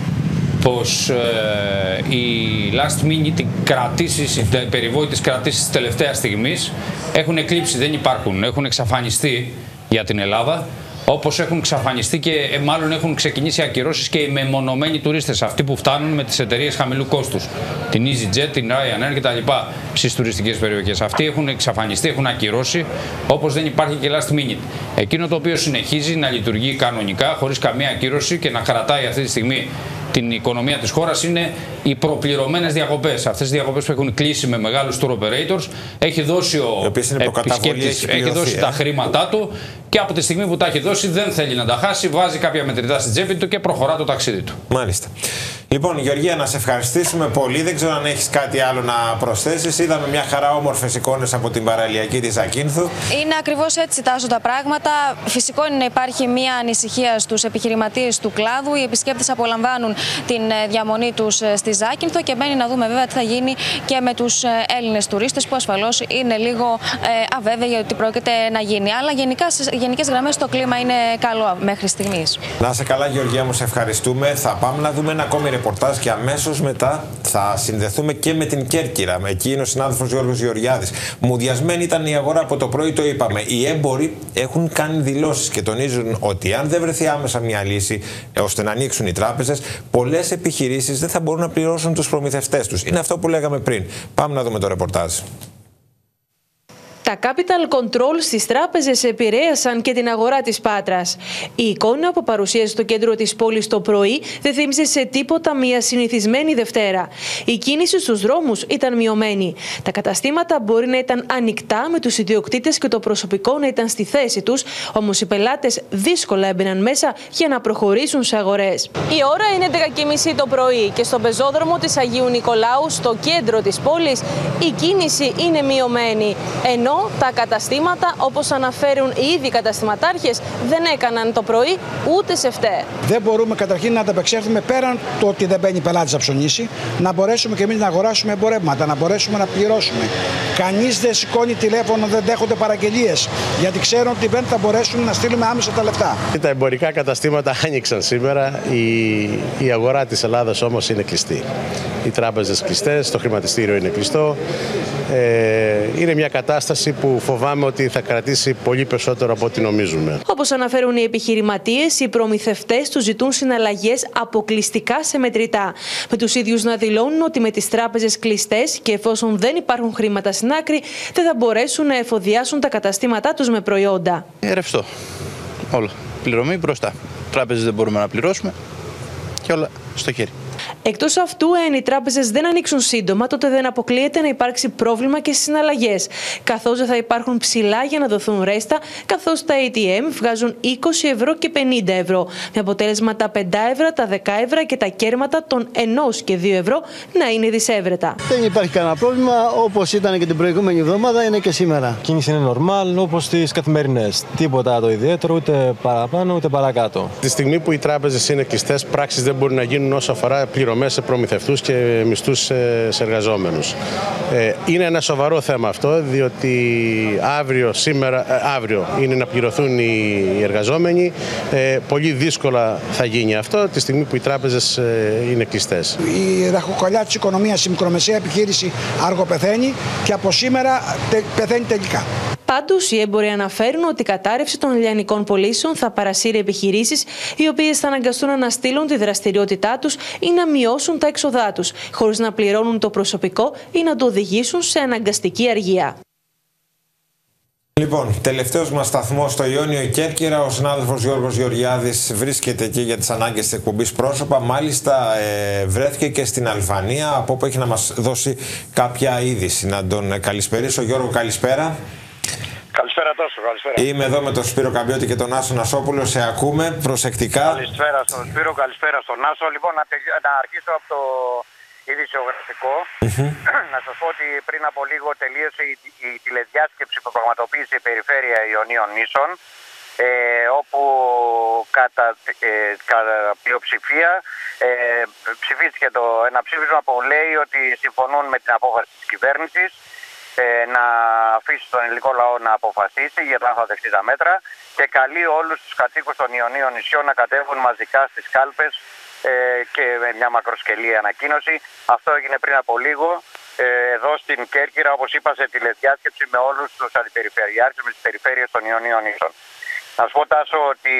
πως ε, οι last minute κρατήσεις, οι περιβόητες κρατήσεις της τελευταίας στιγμής έχουν εκλείψει, δεν υπάρχουν, έχουν εξαφανιστεί για την Ελλάδα. Όπως έχουν εξαφανιστεί και ε, μάλλον έχουν ξεκινήσει ακυρώσεις και οι μεμονωμένοι τουρίστες, αυτοί που φτάνουν με τις εταιρείες χαμηλού κόστους, την EasyJet, την Ryanair κτλ. Στις τουριστικές περιοχές. Αυτοί έχουν εξαφανιστεί, έχουν ακυρώσει, όπως δεν υπάρχει και last minute. Εκείνο το οποίο συνεχίζει να λειτουργεί κανονικά, χωρίς καμία ακύρωση και να κρατάει αυτή τη στιγμή την οικονομία της χώρας, είναι οι προπληρωμένες διακοπές. Αυτές οι διακοπές που έχουν κλείσει με μεγάλους tour operators, έχει δώσει ο επισκέπτης, έχει, έχει δώσει ε? τα χρήματά του και από τη στιγμή που τα έχει δώσει δεν θέλει να τα χάσει, βάζει κάποια μετρητά στην τσέπη του και προχωρά το ταξίδι του. Μάλιστα. Λοιπόν, Γεωργία, να σε ευχαριστήσουμε πολύ. Δεν ξέρω αν έχεις κάτι άλλο να προσθέσεις. Είδαμε μια χαρά όμορφες εικόνες από την παραλιακή της Ζακίνθου. Είναι ακριβώς έτσι, Τάσο, τα πράγματα. Φυσικό είναι να υπάρχει μια ανησυχία στους επιχειρηματίες του κλάδου. Οι επισκέπτες απολαμβάνουν την διαμονή τους στη Ζάκυνθο και μένει να δούμε βέβαια τι θα γίνει και με τους Έλληνες τουρίστες, που ασφαλώς είναι λίγο ε, αβέβαιοι για τι πρόκειται να γίνει. Αλλά γενικά, σε γενικές γραμμές το κλίμα είναι καλό μέχρι στιγμής. Να είσαι καλά, Γεωργία μου, σε ευχαριστούμε. Θα πάμε να δούμε ένα ακόμη ρεπορτάζ και αμέσως μετά θα συνδεθούμε και με την Κέρκυρα. Εκεί είναι ο συνάδελφος Γιώργος Γεωργιάδης. Μουδιασμένη ήταν η αγορά από το πρωί, το είπαμε. Οι έμποροι έχουν κάνει δηλώσεις και τονίζουν ότι αν δεν βρεθεί άμεσα μια λύση ώστε να ανοίξουν οι τράπεζες, πολλές επιχειρήσεις δεν θα μπορούν να πληρώσουν τους προμηθευτές τους. Είναι αυτό που λέγαμε πριν. Πάμε να δούμε το ρεπορτάζ. Τα capital control στις τράπεζες επηρέασαν και την αγορά της Πάτρας. Η εικόνα που παρουσίασε στο κέντρο της πόλης το πρωί δεν θύμισε σε τίποτα μια συνηθισμένη Δευτέρα. Η κίνηση στους δρόμους ήταν μειωμένη. Τα καταστήματα μπορεί να ήταν ανοιχτά με τους ιδιοκτήτες και το προσωπικό να ήταν στη θέση τους, όμως οι πελάτες δύσκολα έμπαιναν μέσα για να προχωρήσουν σε αγορές. Η ώρα είναι έντεκα και μισή το πρωί και στον πεζόδρομο της Αγίου Νικολάου, στο κέντρο της πόλης, η κίνηση είναι μειωμένη. Ενώ τα καταστήματα, όπως αναφέρουν οι ίδιοι καταστηματάρχες, δεν έκαναν το πρωί ούτε σε φταί. Δεν μπορούμε καταρχήν να ανταπεξέλθουμε πέραν το ότι δεν μπαίνει πελάτης να ψωνίσει, να μπορέσουμε και εμείς να αγοράσουμε εμπορεύματα, να μπορέσουμε να πληρώσουμε. Κανείς δεν σηκώνει τηλέφωνο, δεν δέχονται παραγγελίες, γιατί ξέρουν ότι δεν θα μπορέσουμε να στείλουμε άμεσα τα λεφτά. Τα εμπορικά καταστήματα άνοιξαν σήμερα, η, η αγορά της Ελλάδας όμως είναι κλειστή. Οι τράπεζες κλειστές, το χρηματιστήριο είναι κλειστό. Ε, είναι μια κατάσταση που φοβάμαι ότι θα κρατήσει πολύ περισσότερο από ό,τι νομίζουμε. Όπως αναφέρουν οι επιχειρηματίες, οι προμηθευτές τους ζητούν συναλλαγές αποκλειστικά σε μετρητά. Με τους ίδιους να δηλώνουν ότι με τις τράπεζες κλειστές και εφόσον δεν υπάρχουν χρήματα στην άκρη, δεν θα μπορέσουν να εφοδιάσουν τα καταστήματά τους με προϊόντα. Ε, ρευστό. Όλα. Πληρωμή μπροστά. Τράπεζες δεν μπορούμε να πληρώσουμε και όλα στο χέρι. Εκτός αυτού, εάν οι τράπεζες δεν ανοίξουν σύντομα, τότε δεν αποκλείεται να υπάρξει πρόβλημα και στις συναλλαγές. Καθώς δεν θα υπάρχουν ψηλά για να δοθούν ρέστα, καθώς τα έι τι εμ βγάζουν είκοσι ευρώ και πενήντα ευρώ. Με αποτέλεσμα τα πέντε ευρώ, τα δέκα ευρώ και τα κέρματα των ενός και δύο ευρώ να είναι δισεύρετα. Δεν υπάρχει κανένα πρόβλημα, όπως ήταν και την προηγούμενη εβδομάδα, είναι και σήμερα. Η κίνηση είναι normal, όπως τις καθημερινές. Τίποτα το ιδιαίτερο, ούτε παραπάνω ούτε παρακάτω. Τη στιγμή που οι τράπεζες είναι κλειστές, πράξεις δεν μπορούν να γίνουν όσο αφορά πληρωμές σε προμηθευτούς και μισθούς σε εργαζόμενους. Ε, είναι ένα σοβαρό θέμα αυτό, διότι αύριο, σήμερα, αύριο είναι να πληρωθούν οι εργαζόμενοι. Ε, πολύ δύσκολα θα γίνει αυτό τη στιγμή που οι τράπεζες ε, είναι κλειστές. Η ραχοκοκαλιά της οικονομίας, η μικρομεσαία επιχείρηση αργοπεθαίνει και από σήμερα τε, πεθαίνει τελικά. Πάντως, οι έμποροι αναφέρουν ότι η κατάρρευση των λιανικών πωλήσεων θα παρασύρει επιχειρήσεις οι οποίες θα αναγκαστούν να αναστείλουν τη δραστηριότητά τους ή να μειώσουν τα έξοδά τους, χωρίς να πληρώνουν το προσωπικό ή να το οδηγήσουν σε αναγκαστική αργία. Λοιπόν, τελευταίος μας σταθμός στο Ιόνιο Κέρκυρα, ο συνάδελφος Γιώργος Γεωργιάδης βρίσκεται εκεί για τις ανάγκες της εκπομπής πρόσωπα. Μάλιστα ε, βρέθηκε και στην Αλβανία, από όπου έχει να μας δώσει κάποια είδηση. Να τον καλησπερίσω. Γιώργο, καλησπέρα. Καλησπέρα τόσο, καλησπέρα. Είμαι εδώ με τον Σπύρο Καμπιώτη και τον Άσο Νασόπουλο. Σε ακούμε προσεκτικά. Καλησπέρα στον Σπύρο, καλησπέρα στον Άσο. Λοιπόν, να, να αρχίσω από το ειδησιογραφικό. Mm-hmm. Να σας πω ότι πριν από λίγο τελείωσε η, η τηλεδιάσκεψη που πραγματοποίησε η Περιφέρεια Ιωνίων Νήσων, ε, όπου κατά, ε, κατά πλειοψηφία ε, ψηφίστηκε το, ένα ψήφισμα που λέει ότι συμφωνούν με την απόφαση της κυβέρνησης να αφήσει τον ελληνικό λαό να αποφασίσει για το αν θα δεχτεί τα μέτρα και καλεί όλους τους κατοίκους των Ιωνίων νησιών να κατέβουν μαζικά στις κάλπες ε, και με μια μακροσκελή ανακοίνωση. Αυτό έγινε πριν από λίγο ε, εδώ στην Κέρκυρα, όπως είπα, σε τηλεδιάσκεψη με όλους τους αντιπεριφερειάρχες με τις περιφέρειες των Ιωνίων νησιών. Να σου πω, Τάσο, ότι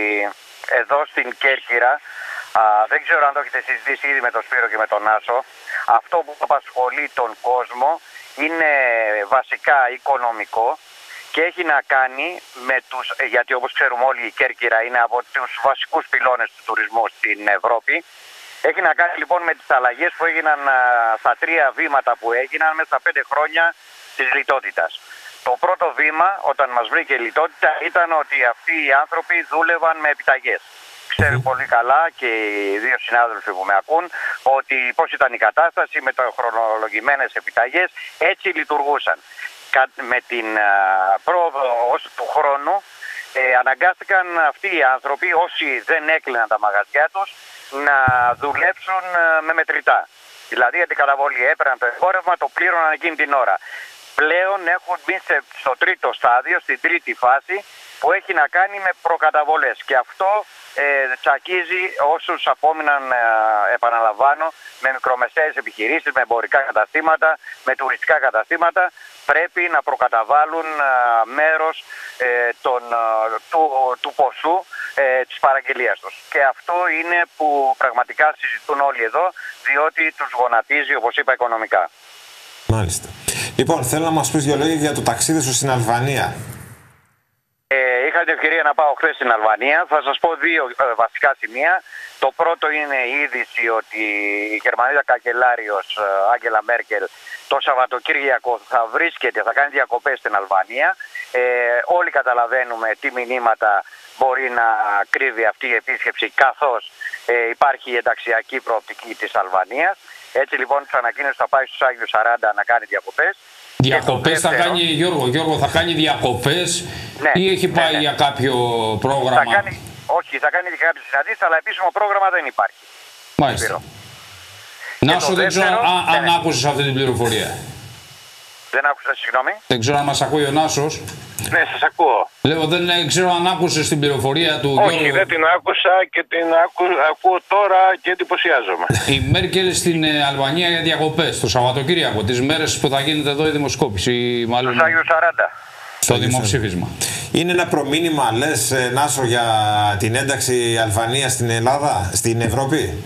εδώ στην Κέρκυρα, α, δεν ξέρω αν το έχετε συζητήσει ήδη με τον Σπύρο και με τον Άσο, αυτό που απασχολεί τον κόσμο είναι βασικά οικονομικό και έχει να κάνει με τους, γιατί όπως ξέρουμε όλοι η Κέρκυρα είναι από τους βασικούς πυλώνες του τουρισμού στην Ευρώπη. Έχει να κάνει λοιπόν με τις αλλαγές που έγιναν στα τρία βήματα που έγιναν μέσα στα πέντε χρόνια της λιτότητας. Το πρώτο βήμα όταν μας βρήκε η λιτότητα ήταν ότι αυτοί οι άνθρωποι δούλευαν με επιταγές. Ξέρουν πολύ καλά και οι δύο συνάδελφοι που με ακούν ότι πώς ήταν η κατάσταση με το χρονολογημένες επιταγές, έτσι λειτουργούσαν. Με την πρόοδο του χρόνου ε, αναγκάστηκαν αυτοί οι άνθρωποι, όσοι δεν έκλειναν τα μαγαζιά τους, να δουλέψουν με μετρητά. Δηλαδή αντικαταβολή, έπαιρναν το εμπόρευμα, το πλήρωναν εκείνη την ώρα. Πλέον έχουν μπει στο τρίτο στάδιο, στην τρίτη φάση, που έχει να κάνει με προκαταβολές. Και αυτό ε, τσακίζει όσους απόμειναν, ε, επαναλαμβάνω, με μικρομεσαίες επιχειρήσεις, με εμπορικά καταστήματα, με τουριστικά καταστήματα. Πρέπει να προκαταβάλουν ε, μέρος ε, τον, ε, του, του ποσού ε, της παραγγελίας τους. Και αυτό είναι που πραγματικά συζητούν όλοι εδώ, διότι τους γονατίζει, όπως είπα, οικονομικά. Μάλιστα. Λοιπόν, θέλω να μας πεις δύο λόγια για το ταξίδι σου στην Αλβανία. Ε, είχα την ευκαιρία να πάω χθες στην Αλβανία. Θα σας πω δύο ε, βασικά σημεία. Το πρώτο είναι η είδηση ότι η Γερμανίδα καγκελάριος ε, Άγγελα Μέρκελ το Σαββατοκύριακο θα βρίσκεται, θα κάνει διακοπές στην Αλβανία. Ε, όλοι καταλαβαίνουμε τι μηνύματα μπορεί να κρύβει αυτή η επίσκεψη, καθώς ε, υπάρχει η ενταξιακή προοπτική της Αλβανίας. Έτσι λοιπόν της ανακοίνωσης θα πάει στους Άγιους σαράντα να κάνει διακοπές. Διακοπές θα κάνει, Γιώργο, Γιώργο, θα κάνει διακοπές, ναι, ή έχει πάει, ναι, ναι, για κάποιο πρόγραμμα? Θα κάνει, όχι, θα κάνει και κάποιες συναντήσεις, αλλά επίσημο πρόγραμμα δεν υπάρχει. Μάλιστα. Να σου, δεν ξέρω αν, αν άκουσες αυτή την πληροφορία. Δεν άκουσα, συγγνώμη. Δεν ξέρω αν μας ακούει ο Νάσος. Ναι, σας ακούω. Λέω, δεν ξέρω αν άκουσες την πληροφορία του Όχι, Γιώργου. δεν την άκουσα και την ακού, ακούω τώρα και εντυπωσιάζομαι. Η Μέρκελ στην Αλβανία για διακοπές το Σαββατοκύριακο, τις μέρες που θα γίνεται εδώ η δημοσκόπηση, μάλλον. Στους Άγιους σαράντα. Στο δημοψήφισμα. Είναι ένα προμήνυμα, λες, Νάσο, για την ένταξη Αλβανίας στην Ελλάδα, στην Ευρώπη?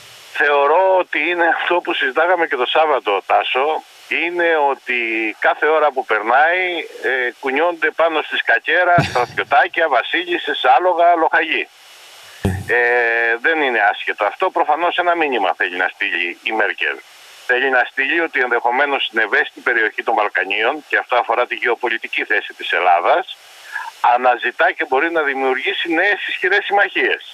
Θεωρώ ότι είναι αυτό που συζητάγαμε και το Σάββατο, Τάσο. Είναι ότι κάθε ώρα που περνάει ε, κουνιόνται πάνω στη σκακέρα στρατιωτάκια, βασίλισσες, άλογα, λοχαγοί. Ε, δεν είναι άσχετο. Αυτό προφανώς ένα μήνυμα θέλει να στείλει η Μέρκελ. Θέλει να στείλει ότι ενδεχομένως στην ευαίσθητη περιοχή των Βαλκανίων, και αυτό αφορά τη γεωπολιτική θέση της Ελλάδας, αναζητά και μπορεί να δημιουργήσει νέες ισχυρές συμμαχίες.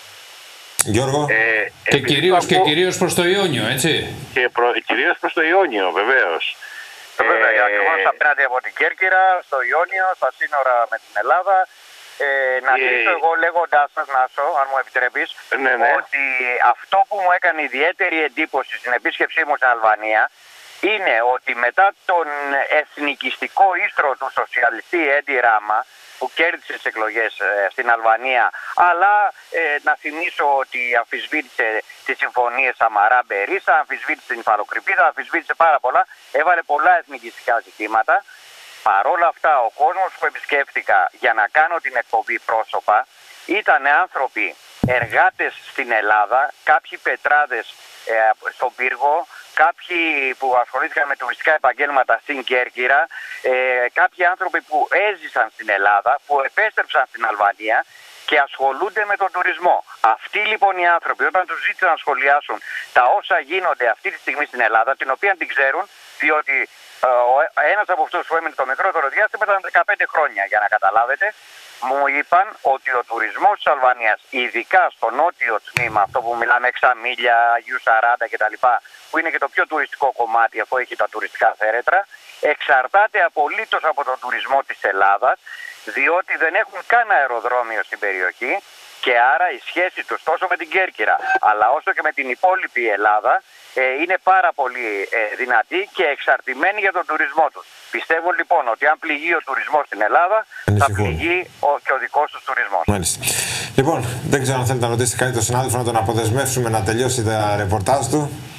Γιώργο. Ε, και, κυρίως, ακούω... και κυρίως προς το Ιόνιο, έτσι. Και προ... κυρίως προς το Ιόνιο, βεβαίως. Βέβαια, ε... ακριβώς απέναντι από την Κέρκυρα, στο Ιόνιο, στα σύνορα με την Ελλάδα. Ε, να ε... κλείσω εγώ λέγοντάς σας, Νάσο, αν μου επιτρέπεις, ναι, ναι. ότι αυτό που μου έκανε ιδιαίτερη εντύπωση στην επίσκεψή μου στην Αλβανία είναι ότι μετά τον εθνικιστικό ίστρο του σοσιαλιστή Έντι Ράμα, που κέρδισε τις εκλογές ε, στην Αλβανία, αλλά ε, να θυμίσω ότι αμφισβήτησε τις συμφωνίες Σαμαρά Μπερίσα, αμφισβήτησε την υφαλοκρηπίδα, αμφισβήτησε πάρα πολλά, έβαλε πολλά εθνικιστικά ζητήματα. Παρόλα αυτά, ο κόσμος που επισκέφτηκα για να κάνω την εκπομπή πρόσωπα ήταν άνθρωποι, εργάτες στην Ελλάδα, κάποιοι πετράδες ε, στον πύργο, κάποιοι που ασχολήθηκαν με τουριστικά επαγγέλματα στην Κέρκυρα, ε, κάποιοι άνθρωποι που έζησαν στην Ελλάδα, που επέστρεψαν στην Αλβανία και ασχολούνται με τον τουρισμό. Αυτοί λοιπόν οι άνθρωποι, όταν τους ζήτησαν να σχολιάσουν τα όσα γίνονται αυτή τη στιγμή στην Ελλάδα, την οποία την ξέρουν, διότι ε, ο, ένας από αυτούς που έμεινε το μικρότερο διάστημα ήταν δεκαπέντε χρόνια, για να καταλάβετε, μου είπαν ότι ο τουρισμός της Αλβανίας, ειδικά στο νότιο τμήμα, αυτό που μιλάμε Εξαμίλια, Αγίου σαράντα κτλ., που είναι και το πιο τουριστικό κομμάτι, αφού έχει τα τουριστικά θέρετρα, εξαρτάται απολύτως από τον τουρισμό της Ελλάδας, διότι δεν έχουν καν αεροδρόμιο στην περιοχή και άρα η σχέση τους τόσο με την Κέρκυρα, αλλά όσο και με την υπόλοιπη Ελλάδα, ε, είναι πάρα πολύ ε, δυνατή και εξαρτημένη για τον τουρισμό τους. Πιστεύω λοιπόν ότι αν πληγεί ο τουρισμός στην Ελλάδα, θα πληγεί ο, και ο δικός τους τουρισμός. Μάλιστα. Λοιπόν, δεν ξέρω αν θέλετε να ρωτήσετε κάτι τον συνάδελφο, να τον αποδεσμεύσουμε να τελειώσει τα ρεπορτάζ του.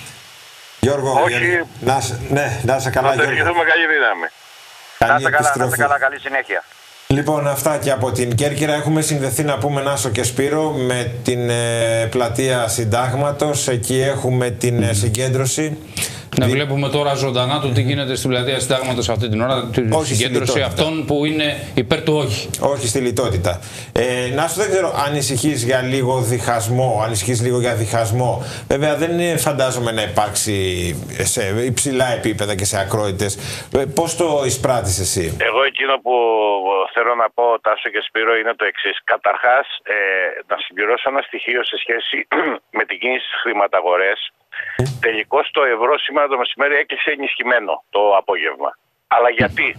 Γιώργο, όχι, να, ναι, να είσαι καλά, Γιώργο. Να ευχηθούμε καλή δύναμη. Να είστε καλά, να είστε καλά, καλή συνέχεια. Λοιπόν, αυτά και από την Κέρκυρα. Έχουμε συνδεθεί, να πούμε, Νάσο και Σπύρο, με την ε, πλατεία Συντάγματος. Εκεί έχουμε την ε, συγκέντρωση. Να βλέπουμε τώρα ζωντανά το τι γίνεται στην πλατεία Συντάγματος αυτή την ώρα. Τη όχι συγκέντρωση αυτών που είναι υπέρ του όχι. Όχι στη λιτότητα. Ε, Νάσο, δεν ξέρω αν ανησυχείς για λίγο διχασμό, ανησυχείς λίγο για διχασμό. Βέβαια, δεν είναι, φαντάζομαι, να υπάρξει σε υψηλά επίπεδα και σε ακρόητες. Ε, πώς το εισπράττεις εσύ? Εγώ εκείνο που θέλω να πω, Τάσο και Σπύρο, είναι το εξής. Καταρχάς, ε, να συμπληρώσω ένα στοιχείο σε σχέση με την κίνηση στις χρηματαγορές. Τελικώς το ευρώ σήμερα το μεσημέρι έκλεισε ενισχυμένο το απόγευμα. Αλλά γιατί?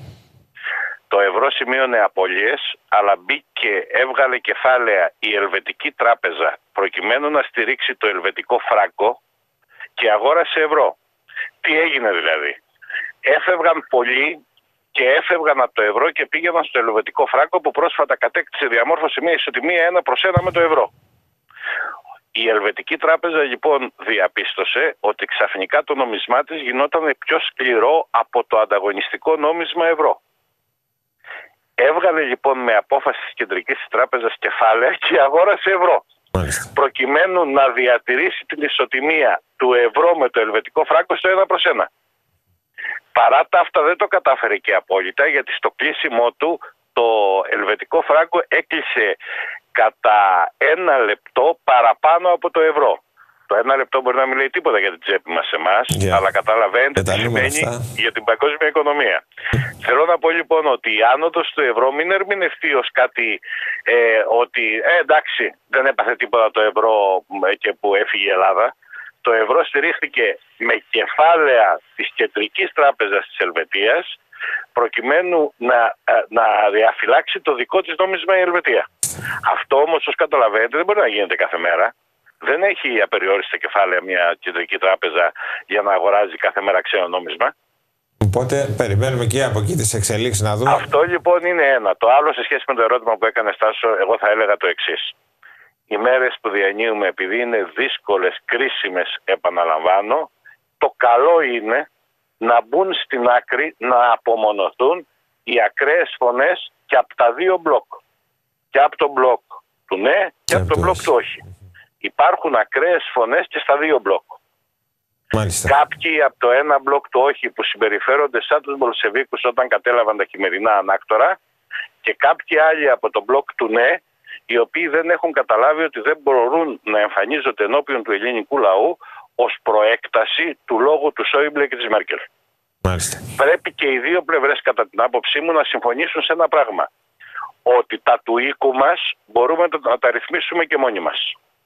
Το ευρώ σημείωνε απώλειες, αλλά μπήκε, έβγαλε κεφάλαια η Ελβετική Τράπεζα προκειμένου να στηρίξει το ελβετικό φράγκο και αγόρασε ευρώ. Τι έγινε δηλαδή? Έφευγαν πολλοί και έφευγαν από το ευρώ και πήγαιναν στο ελβετικό φράγκο που πρόσφατα κατέκτησε διαμόρφωση μια ισοτιμία ένα προς ένα με το ευρώ. Η Ελβετική Τράπεζα λοιπόν διαπίστωσε ότι ξαφνικά το νόμισμά της γινόταν πιο σκληρό από το ανταγωνιστικό νόμισμα ευρώ. Έβγαλε λοιπόν με απόφαση της Κεντρικής Τράπεζας κεφάλαια και αγόρασε ευρώ. Μάλιστα. Προκειμένου να διατηρήσει την ισοτιμία του ευρώ με το ελβετικό φράγκο στο ένα προς ένα. Παρά τα αυτά δεν το κατάφερε και απόλυτα, γιατί στο κλείσιμό του το ελβετικό φράγκο έκλεισε κατά ένα λεπτό παραπάνω από το ευρώ. Το ένα λεπτό μπορεί να μην λέει τίποτα για την τσέπη μας εμάς, yeah. αλλά καταλαβαίνετε τι σημαίνει για την παγκόσμια οικονομία. Θέλω να πω λοιπόν ότι η άνοδος του ευρώ μην ερμηνευτεί ως κάτι ε, ότι ε, εντάξει δεν έπαθε τίποτα το ευρώ και που έφυγε η Ελλάδα. Το ευρώ στηρίχθηκε με κεφάλαια της Κεντρικής Τράπεζας της Ελβετίας προκειμένου να, να διαφυλάξει το δικό της νόμισμα η Ελβετία. Αυτό όμως, ως καταλαβαίνετε, δεν μπορεί να γίνεται κάθε μέρα. Δεν έχει απεριόριστα κεφάλαια μια Κεντρική Τράπεζα για να αγοράζει κάθε μέρα ξένο νόμισμα. Οπότε περιμένουμε και από εκεί τις εξελίξεις να δούμε. Αυτό λοιπόν είναι ένα. Το άλλο σε σχέση με το ερώτημα που έκανε Στάσο, εγώ θα έλεγα το εξής. Οι μέρες που διανύουμε, επειδή είναι δύσκολες, κρίσιμες, επαναλαμβάνω, το καλό είναι να μπουν στην άκρη, να απομονωθούν οι ακραίες φωνές και από τα δύο μπλοκ. Και από το μπλοκ του ναι και από το μπλοκ του όχι. Υπάρχουν ακραίες φωνές και στα δύο μπλοκ. Μάλιστα. Κάποιοι από το ένα μπλοκ του όχι που συμπεριφέρονται σαν τους Μπολσεβίκους όταν κατέλαβαν τα χειμερινά ανάκτορα και κάποιοι άλλοι από το μπλοκ του ναι, οι οποίοι δεν έχουν καταλάβει ότι δεν μπορούν να εμφανίζονται ενώπιον του ελληνικού λαού ως προέκταση του λόγου του Σόιμπλε και της Μέρκελ. Μάλιστα. Πρέπει και οι δύο πλευρές κατά την άποψή μου να συμφωνήσουν σε ένα πράγμα. Ότι τα του οίκου μας μπορούμε να τα ρυθμίσουμε και μόνοι μας.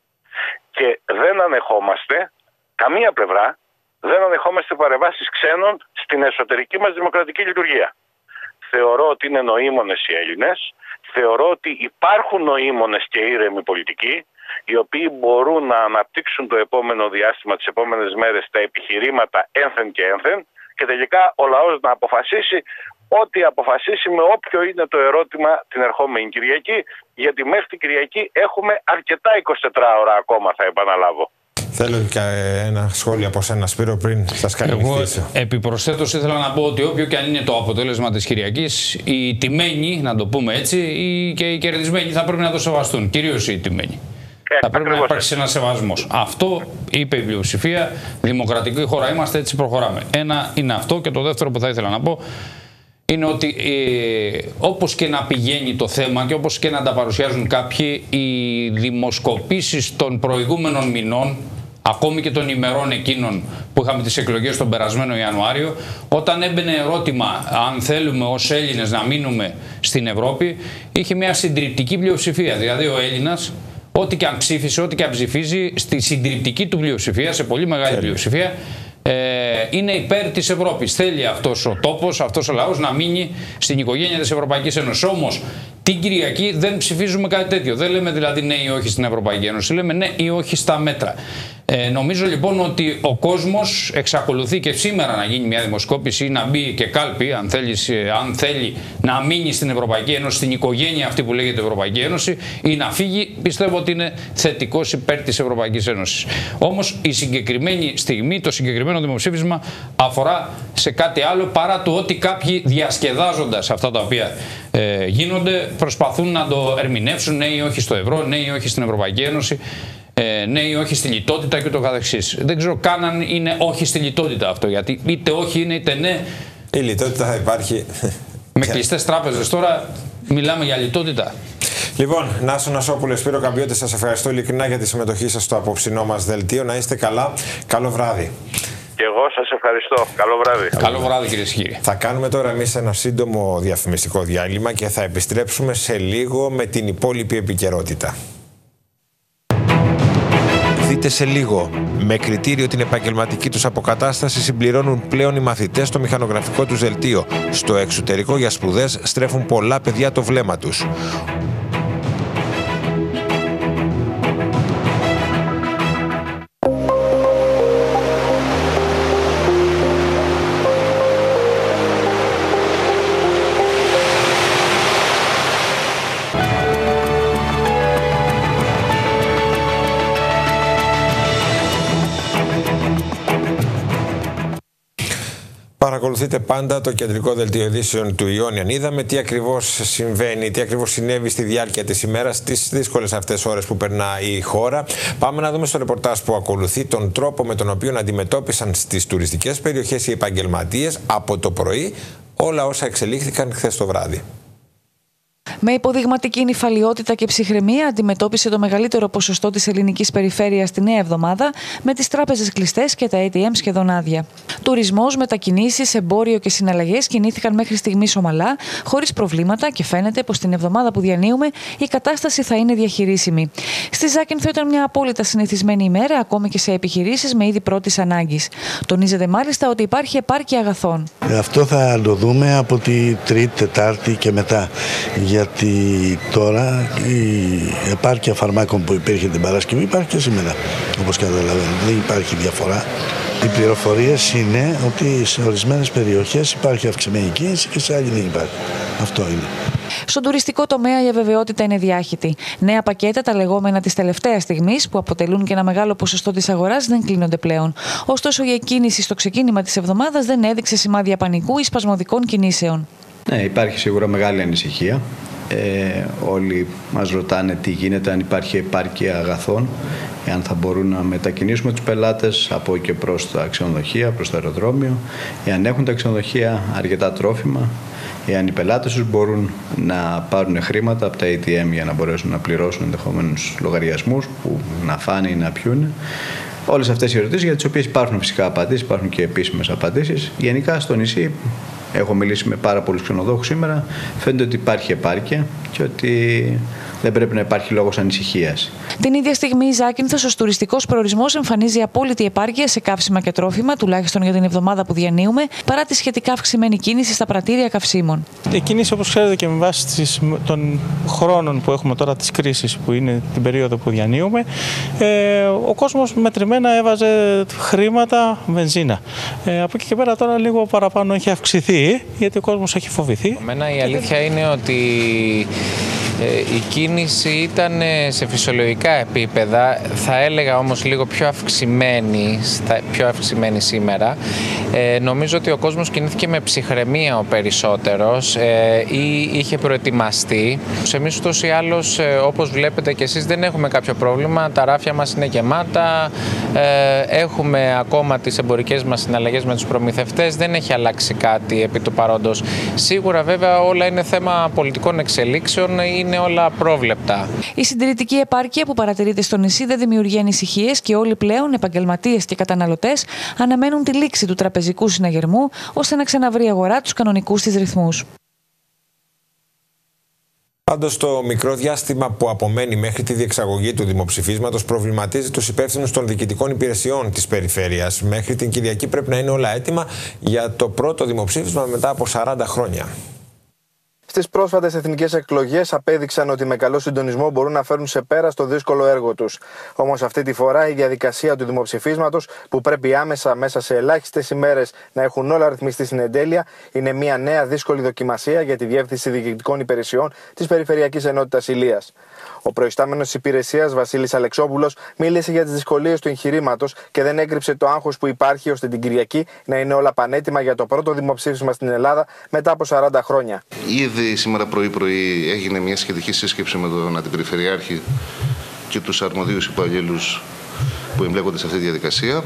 Και δεν ανεχόμαστε, καμία πλευρά, δεν ανεχόμαστε παρεμβάσεις ξένων στην εσωτερική μας δημοκρατική λειτουργία. Θεωρώ ότι είναι νοήμονες οι Έλληνες, θεωρώ ότι υπάρχουν νοήμονες και ήρεμοι πολιτικοί, οι οποίοι μπορούν να αναπτύξουν το επόμενο διάστημα, τις επόμενες μέρες, τα επιχειρήματα ένθεν και ένθεν και τελικά ο λαός να αποφασίσει ό,τι αποφασίσει με όποιο είναι το ερώτημα την ερχόμενη Κυριακή, γιατί μέχρι την Κυριακή έχουμε αρκετά είκοσι τέσσερις ώρα ακόμα, θα επαναλάβω. Θέλω και ένα σχόλιο από σένα, Σπύρο, πριν σας καληνυχτήσω. Εγώ επιπροσθέτως ήθελα να πω ότι όποιο και αν είναι το αποτέλεσμα της Κυριακής, οι τιμένοι, να το πούμε έτσι, και οι κερδισμένοι θα πρέπει να το σεβαστούν, κυρίως οι τιμένοι. Ε, θα πρέπει να υπάρξει ένα σεβασμός. Αυτό είπε η πλειοψηφία. Δημοκρατική χώρα είμαστε, έτσι προχωράμε. Ένα είναι αυτό. Και το δεύτερο που θα ήθελα να πω είναι ότι ε, όπως και να πηγαίνει το θέμα και όπως και να τα παρουσιάζουν κάποιοι, οι δημοσκοπήσεις των προηγούμενων μηνών, ακόμη και των ημερών εκείνων που είχαμε τις εκλογές τον περασμένο Ιανουάριο, όταν έμπαινε ερώτημα αν θέλουμε ως Έλληνες να μείνουμε στην Ευρώπη, είχε μια συντριπτική πλειοψηφία. Δηλαδή ο Έλληνας, ό,τι και αν ψήφισε, ό,τι και αν ψηφίζει, στη συντριπτική του πλειοψηφία, σε πολύ μεγάλη πλειοψηφία, ε, είναι υπέρ της Ευρώπης. Θέλει αυτός ο τόπος, αυτός ο λαός να μείνει στην οικογένεια της Ευρωπαϊκής Ένωσης. Όμως την Κυριακή δεν ψηφίζουμε κάτι τέτοιο. Δεν λέμε δηλαδή ναι ή όχι στην Ευρωπαϊκή Ένωση, λέμε ναι ή όχι στα μέτρα. Ε, νομίζω λοιπόν ότι ο κόσμος εξακολουθεί και σήμερα να γίνει μια δημοσκόπηση ή να μπει και κάλπη, αν θέλει, αν θέλει να μείνει στην Ευρωπαϊκή Ένωση, στην οικογένεια αυτή που λέγεται Ευρωπαϊκή Ένωση, ή να φύγει. Πιστεύω ότι είναι θετικός υπέρ της Ευρωπαϊκής Ένωσης. Όμως η συγκεκριμένη στιγμή, το συγκεκριμένο δημοψήφισμα αφορά σε κάτι άλλο, παρά το ότι κάποιοι διασκεδάζοντας αυτά τα οποία ε, γίνονται προσπαθούν να το ερμηνεύσουν ναι ή όχι στο ευρώ, ναι ή όχι στην Ευρωπαϊκή Ένωση. Ε, ναι ή όχι στη λιτότητα και το καθεξής. Δεν ξέρω καν αν είναι όχι στη λιτότητα αυτό, γιατί είτε όχι είναι είτε ναι. Η λιτότητα θα υπάρχει. Με κλειστές τράπεζες τώρα μιλάμε για λιτότητα. Λοιπόν, Νάσο Νασόπουλε, Σπύρο Καμπιώτη, σας ευχαριστώ ειλικρινά για τη συμμετοχή σας στο απόψινό μας δελτίο. Να είστε καλά. Καλό βράδυ. Και εγώ σας ευχαριστώ. Καλό βράδυ. Καλό βράδυ, κυρίες και κύριοι. Θα κάνουμε τώρα εμείς ένα σύντομο διαφημιστικό διάλειμμα και θα επιστρέψουμε σε λίγο με την υπόλοιπη επικαιρότητα. Δείτε σε λίγο. Με κριτήριο την επαγγελματική τους αποκατάσταση συμπληρώνουν πλέον οι μαθητές στο μηχανογραφικό τους δελτίο. Στο εξωτερικό για σπουδές στρέφουν πολλά παιδιά το βλέμμα τους. παρακολουθείτε πάντα το κεντρικό δελτίο ειδήσεων του Ιόνιαν. Είδαμε τι ακριβώς συμβαίνει, τι ακριβώς συνέβη στη διάρκεια της ημέρας, στις δύσκολες αυτές ώρες που περνάει η χώρα. Πάμε να δούμε στο ρεπορτάζ που ακολουθεί τον τρόπο με τον οποίο αντιμετώπισαν στις τουριστικές περιοχές οι επαγγελματίες από το πρωί όλα όσα εξελίχθηκαν χθες το βράδυ. Με υποδειγματική νηφαλιότητα και ψυχραιμία αντιμετώπισε το μεγαλύτερο ποσοστό της ελληνικής περιφέρειας τη νέα εβδομάδα, με τις τράπεζες κλειστές και τα έι τι εμ σχεδόν άδεια. Τουρισμός, μετακινήσεις, εμπόριο και συναλλαγές κινήθηκαν μέχρι στιγμής ομαλά, χωρίς προβλήματα, και φαίνεται πως την εβδομάδα που διανύουμε η κατάσταση θα είναι διαχειρίσιμη. Στη Ζάκυνθο ήταν μια απόλυτα συνηθισμένη ημέρα, ακόμη και σε επιχειρήσεις με είδη πρώτης ανάγκης. Τονίζεται μάλιστα ότι υπάρχει επάρκεια αγαθών. Αυτό θα το δούμε από τη Τρίτη, Τετάρτη και μετά. Γιατί τώρα η επάρκεια φαρμάκων που υπήρχε την Παρασκευή υπάρχει και σήμερα, όπως καταλαβαίνετε. Δεν υπάρχει διαφορά. Οι πληροφορίες είναι ότι σε ορισμένες περιοχές υπάρχει αυξημένη κίνηση και σε άλλοι δεν υπάρχει. Αυτό είναι. Στον τουριστικό τομέα η αβεβαιότητα είναι διάχυτη. Νέα πακέτα, τα λεγόμενα της τελευταίας στιγμής, που αποτελούν και ένα μεγάλο ποσοστό της αγοράς, δεν κλείνονται πλέον. Ωστόσο, η εκκίνηση στο ξεκίνημα της εβδομάδας δεν έδειξε σημάδια πανικού ή σπασμωδικών κινήσεων. Ναι, υπάρχει σίγουρα μεγάλη ανησυχία. Ε, όλοι μας ρωτάνε τι γίνεται, αν υπάρχει επάρκεια αγαθών, αν θα μπορούν να μετακινήσουμε τους πελάτες από και προς τα ξενοδοχεία, προς το αεροδρόμιο, εάν έχουν τα ξενοδοχεία αρκετά τρόφιμα, εάν οι πελάτες τους μπορούν να πάρουν χρήματα από τα έι τι εμ για να μπορέσουν να πληρώσουν ενδεχομένους λογαριασμούς που να φάνε ή να πιούν. Όλες αυτές οι ερωτήσεις, για τις οποίες υπάρχουν φυσικά απαντήσεις, υπάρχουν και επίσημες απαντήσεις. Γενικά στο νησί, έχω μιλήσει με πάρα πολλούς ξενοδόχους σήμερα, φαίνεται ότι υπάρχει επάρκεια και ότι δεν πρέπει να υπάρχει λόγος ανησυχίας. Την ίδια στιγμή η Ζάκυνθος ως τουριστικός προορισμός εμφανίζει απόλυτη επάρκεια σε καύσιμα και τρόφιμα, τουλάχιστον για την εβδομάδα που διανύουμε, παρά τη σχετικά αυξημένη κίνηση στα πρατήρια καυσίμων. Η κίνηση, όπως ξέρετε και με βάση των χρόνων που έχουμε τώρα, της κρίσης που είναι την περίοδο που διανύουμε, ε, ο κόσμος μετρημένα έβαζε χρήματα, βενζίνα. Ε, από εκεί και πέρα τώρα λίγο παραπάνω έχει αυξηθεί, γιατί ο κόσμος έχει φοβηθεί. Εμένα η αλήθεια είναι ότι η κίνηση ήταν σε φυσιολογικά επίπεδα, θα έλεγα όμως λίγο πιο αυξημένη, πιο αυξημένη σήμερα. Ε, νομίζω ότι ο κόσμος κινήθηκε με ψυχραιμία ο περισσότερος ε, ή είχε προετοιμαστεί. Εμείς ούτως ή άλλως, ε, όπως βλέπετε και εσείς, δεν έχουμε κάποιο πρόβλημα. Τα ράφια μας είναι γεμάτα, ε, έχουμε ακόμα τις εμπορικές μας συναλλαγές με τους προμηθευτές, δεν έχει αλλάξει κάτι επί του παρόντος. Σίγουρα βέβαια όλα είναι θέμα πολιτικών εξελίξεων, είναι όλα πρόβλεπτα. Η συντηρητική επάρκεια που παρατηρείται στο νησί δεν δημιουργεί ανησυχίες και όλοι πλέον, επαγγελματίες και καταναλωτές, αναμένουν τη λήξη του τραπεζικού συναγερμού ώστε να ξαναβρει η αγορά τους κανονικούς της ρυθμούς. Πάντως, το μικρό διάστημα που απομένει μέχρι τη διεξαγωγή του δημοψηφίσματος προβληματίζει τους υπεύθυνους των διοικητικών υπηρεσιών της περιφέρειας. Μέχρι την Κυριακή πρέπει να είναι όλα έτοιμα για το πρώτο δημοψήφισμα μετά από σαράντα χρόνια. Στις πρόσφατες εθνικές εκλογές απέδειξαν ότι με καλό συντονισμό μπορούν να φέρουν σε πέρα στο δύσκολο έργο τους. Όμως αυτή τη φορά η διαδικασία του δημοψηφίσματος, που πρέπει άμεσα μέσα σε ελάχιστες ημέρες να έχουν όλα ρυθμιστεί στην εντέλεια, είναι μια νέα δύσκολη δοκιμασία για τη Διεύθυνση Διοικητικών Υπηρεσιών της Περιφερειακής Ενότητας Ηλίας. Ο προϊστάμενος της υπηρεσίας, Βασίλης Αλεξόπουλος, μίλησε για τις δυσκολίες του εγχειρήματος και δεν έκρυψε το άγχος που υπάρχει ώστε την Κυριακή να είναι όλα πανέτοιμα για το πρώτο δημοψήφισμα στην Ελλάδα μετά από σαράντα χρόνια. Ήδη σήμερα πρωί-πρωί έγινε μια σχετική σύσκεψη με τον Αντιπεριφερειάρχη και τους αρμοδίους υπαλλήλους που εμπλέκονται σε αυτή τη διαδικασία.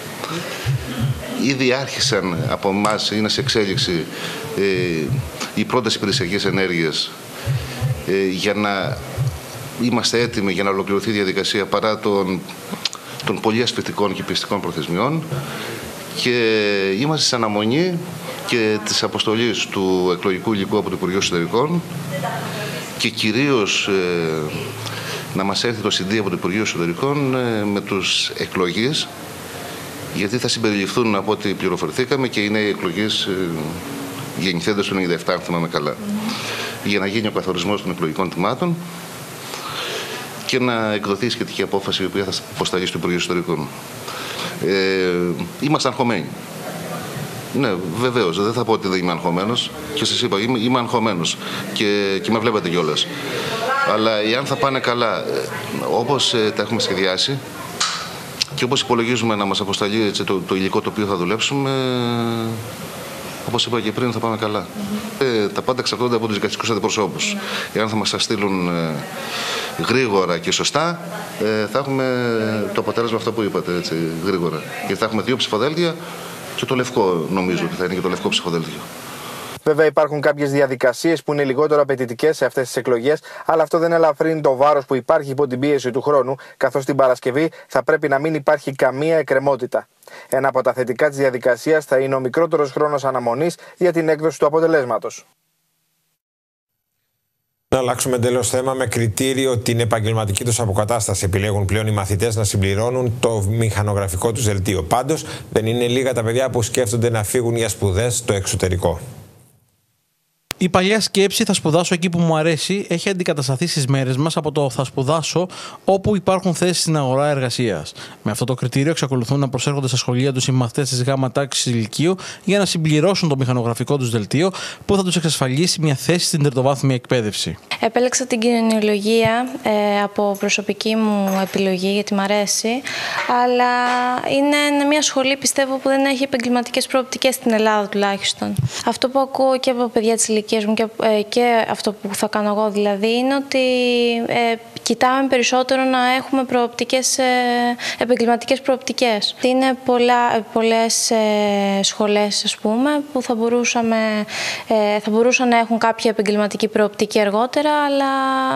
Ήδη άρχισαν από εμάς, είναι σε εξέλιξη, ε, οι πρώτες υπηρεσιακές ενέργειες ε, για να είμαστε έτοιμοι για να ολοκληρωθεί η διαδικασία παρά των, των πολύ ασφυκτικών και πιστικών προθεσμιών, και είμαστε σε αναμονή και της αποστολής του εκλογικού υλικού από το Υπουργείο Εσωτερικών και κυρίως ε, να μας έρθει το σι ντι από το Υπουργείο Εσωτερικών ε, με τους εκλογείς, γιατί θα συμπεριληφθούν από ό,τι πληροφορηθήκαμε και είναι οι εκλογείς ε, γεννηθέντες του ενενήντα επτά, αν θυμάμαι καλά, για να γίνει ο καθορισμός των εκλογικών τιμάτων και να εκδοθεί η σχετική απόφαση η οποία θα αποσταλεί στο Υπουργείο Εσωτερικών. Ε, είμαστε αγχωμένοι. Ναι, βεβαίως, δεν θα πω ότι δεν είμαι αγχωμένος, και σας είπα, είμαι, είμαι αγχωμένος και, και με βλέπετε κιόλας. Αλλά εάν θα πάνε καλά, όπως ε, τα έχουμε σχεδιάσει και όπως υπολογίζουμε να μας αποσταλεί έτσι, το, το υλικό το οποίο θα δουλέψουμε, όπως είπα και πριν, θα πάμε καλά. Ε, τα πάντα εξαρτώνται από τους δικαστικούς αντιπροσώπους. Mm. Εάν θα μας τα στείλουν ε, γρήγορα και σωστά, ε, θα έχουμε το αποτέλεσμα αυτό που είπατε, έτσι, γρήγορα. Γιατί θα έχουμε δύο ψηφοδέλτια και το λευκό, νομίζω ότι θα είναι και το λευκό ψηφοδέλτιο. Βέβαια, υπάρχουν κάποιες διαδικασίες που είναι λιγότερο απαιτητικές σε αυτές τις εκλογές, αλλά αυτό δεν ελαφρύνει το βάρος που υπάρχει υπό την πίεση του χρόνου, καθώς την Παρασκευή θα πρέπει να μην υπάρχει καμία εκκρεμότητα. Ένα από τα θετικά της διαδικασίας θα είναι ο μικρότερος χρόνος αναμονής για την έκδοση του αποτελέσματος. Να αλλάξουμε εντελώς θέμα. Με κριτήριο την επαγγελματική τους αποκατάσταση επιλέγουν πλέον οι μαθητές να συμπληρώνουν το μηχανογραφικό τους δελτίο. Πάντως, δεν είναι λίγα τα παιδιά που σκέφτονται να φύγουν για σπουδές στο εξωτερικό. Η παλιά σκέψη «θα σπουδάσω εκεί που μου αρέσει» έχει αντικατασταθεί στις μέρες μας από το «θα σπουδάσω όπου υπάρχουν θέσεις στην αγορά εργασίας». Με αυτό το κριτήριο εξακολουθούν να προσέρχονται στα σχολεία τους οι μαθητές της γάμα τάξης ηλικίου για να συμπληρώσουν το μηχανογραφικό τους δελτίο που θα τους εξασφαλίσει μια θέση στην τριτοβάθμια εκπαίδευση. Επέλεξα την κοινωνιολογία ε, από προσωπική μου επιλογή γιατί μου αρέσει, αλλά είναι μια σχολή, πιστεύω, που δεν έχει επαγγελματικές προοπτικές στην Ελλάδα τουλάχιστον. Αυτό που ακούω και από παιδιά της ηλικίας μου και, ε, και αυτό που θα κάνω εγώ δηλαδή είναι ότι ε, κοιτάμε περισσότερο να έχουμε προοπτικές, ε, επαγγελματικές προοπτικές. Είναι πολλά, πολλές ε, σχολές, ας πούμε, που θα, μπορούσαμε, ε, θα μπορούσαν να έχουν κάποια επαγγελματική προοπτική αργότερα, αλλά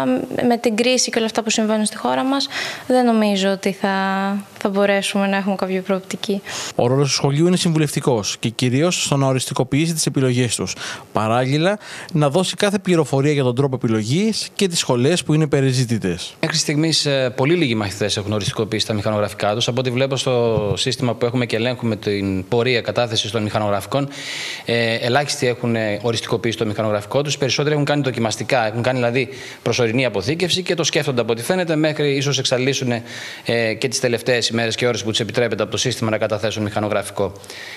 με την κρίση και όλα αυτά που συμβαίνουν στη χώρα μας δεν νομίζω ότι θα, θα μπορέσουμε να έχουμε κάποια προοπτική. Ο ρόλος του σχολείου είναι συμβουλευτικός και κυρίως στο να οριστικοποιήσει τις επιλογές τους. Παράλληλα, να δώσει κάθε πληροφορία για τον τρόπο επιλογής και τις σχολές που είναι περιζήτητες. Μέχρι στιγμής, πολύ λίγοι μαθητές έχουν οριστικοποιήσει τα μηχανογραφικά τους. Από ό,τι βλέπω στο σύστημα που έχουμε και ελέγχουμε την πορεία κατάθεσης των μηχανογραφικών, ε, ελάχιστοι έχουν οριστικοποιήσει το μηχανογραφικό τους. Περισσότεροι έχουν κάνει δοκιμαστικά. Έχουν κάνει δηλαδή προσωρινή αποθήκευση και το σκέφτονται από ό,τι φαίνεται μέχρι ίσως εξαλείψουν ε, και τις τελευταίες ημέρες και ώρες που τους επιτρέπεται από το σύστημα να καταθέσουν μηχανογραφικό.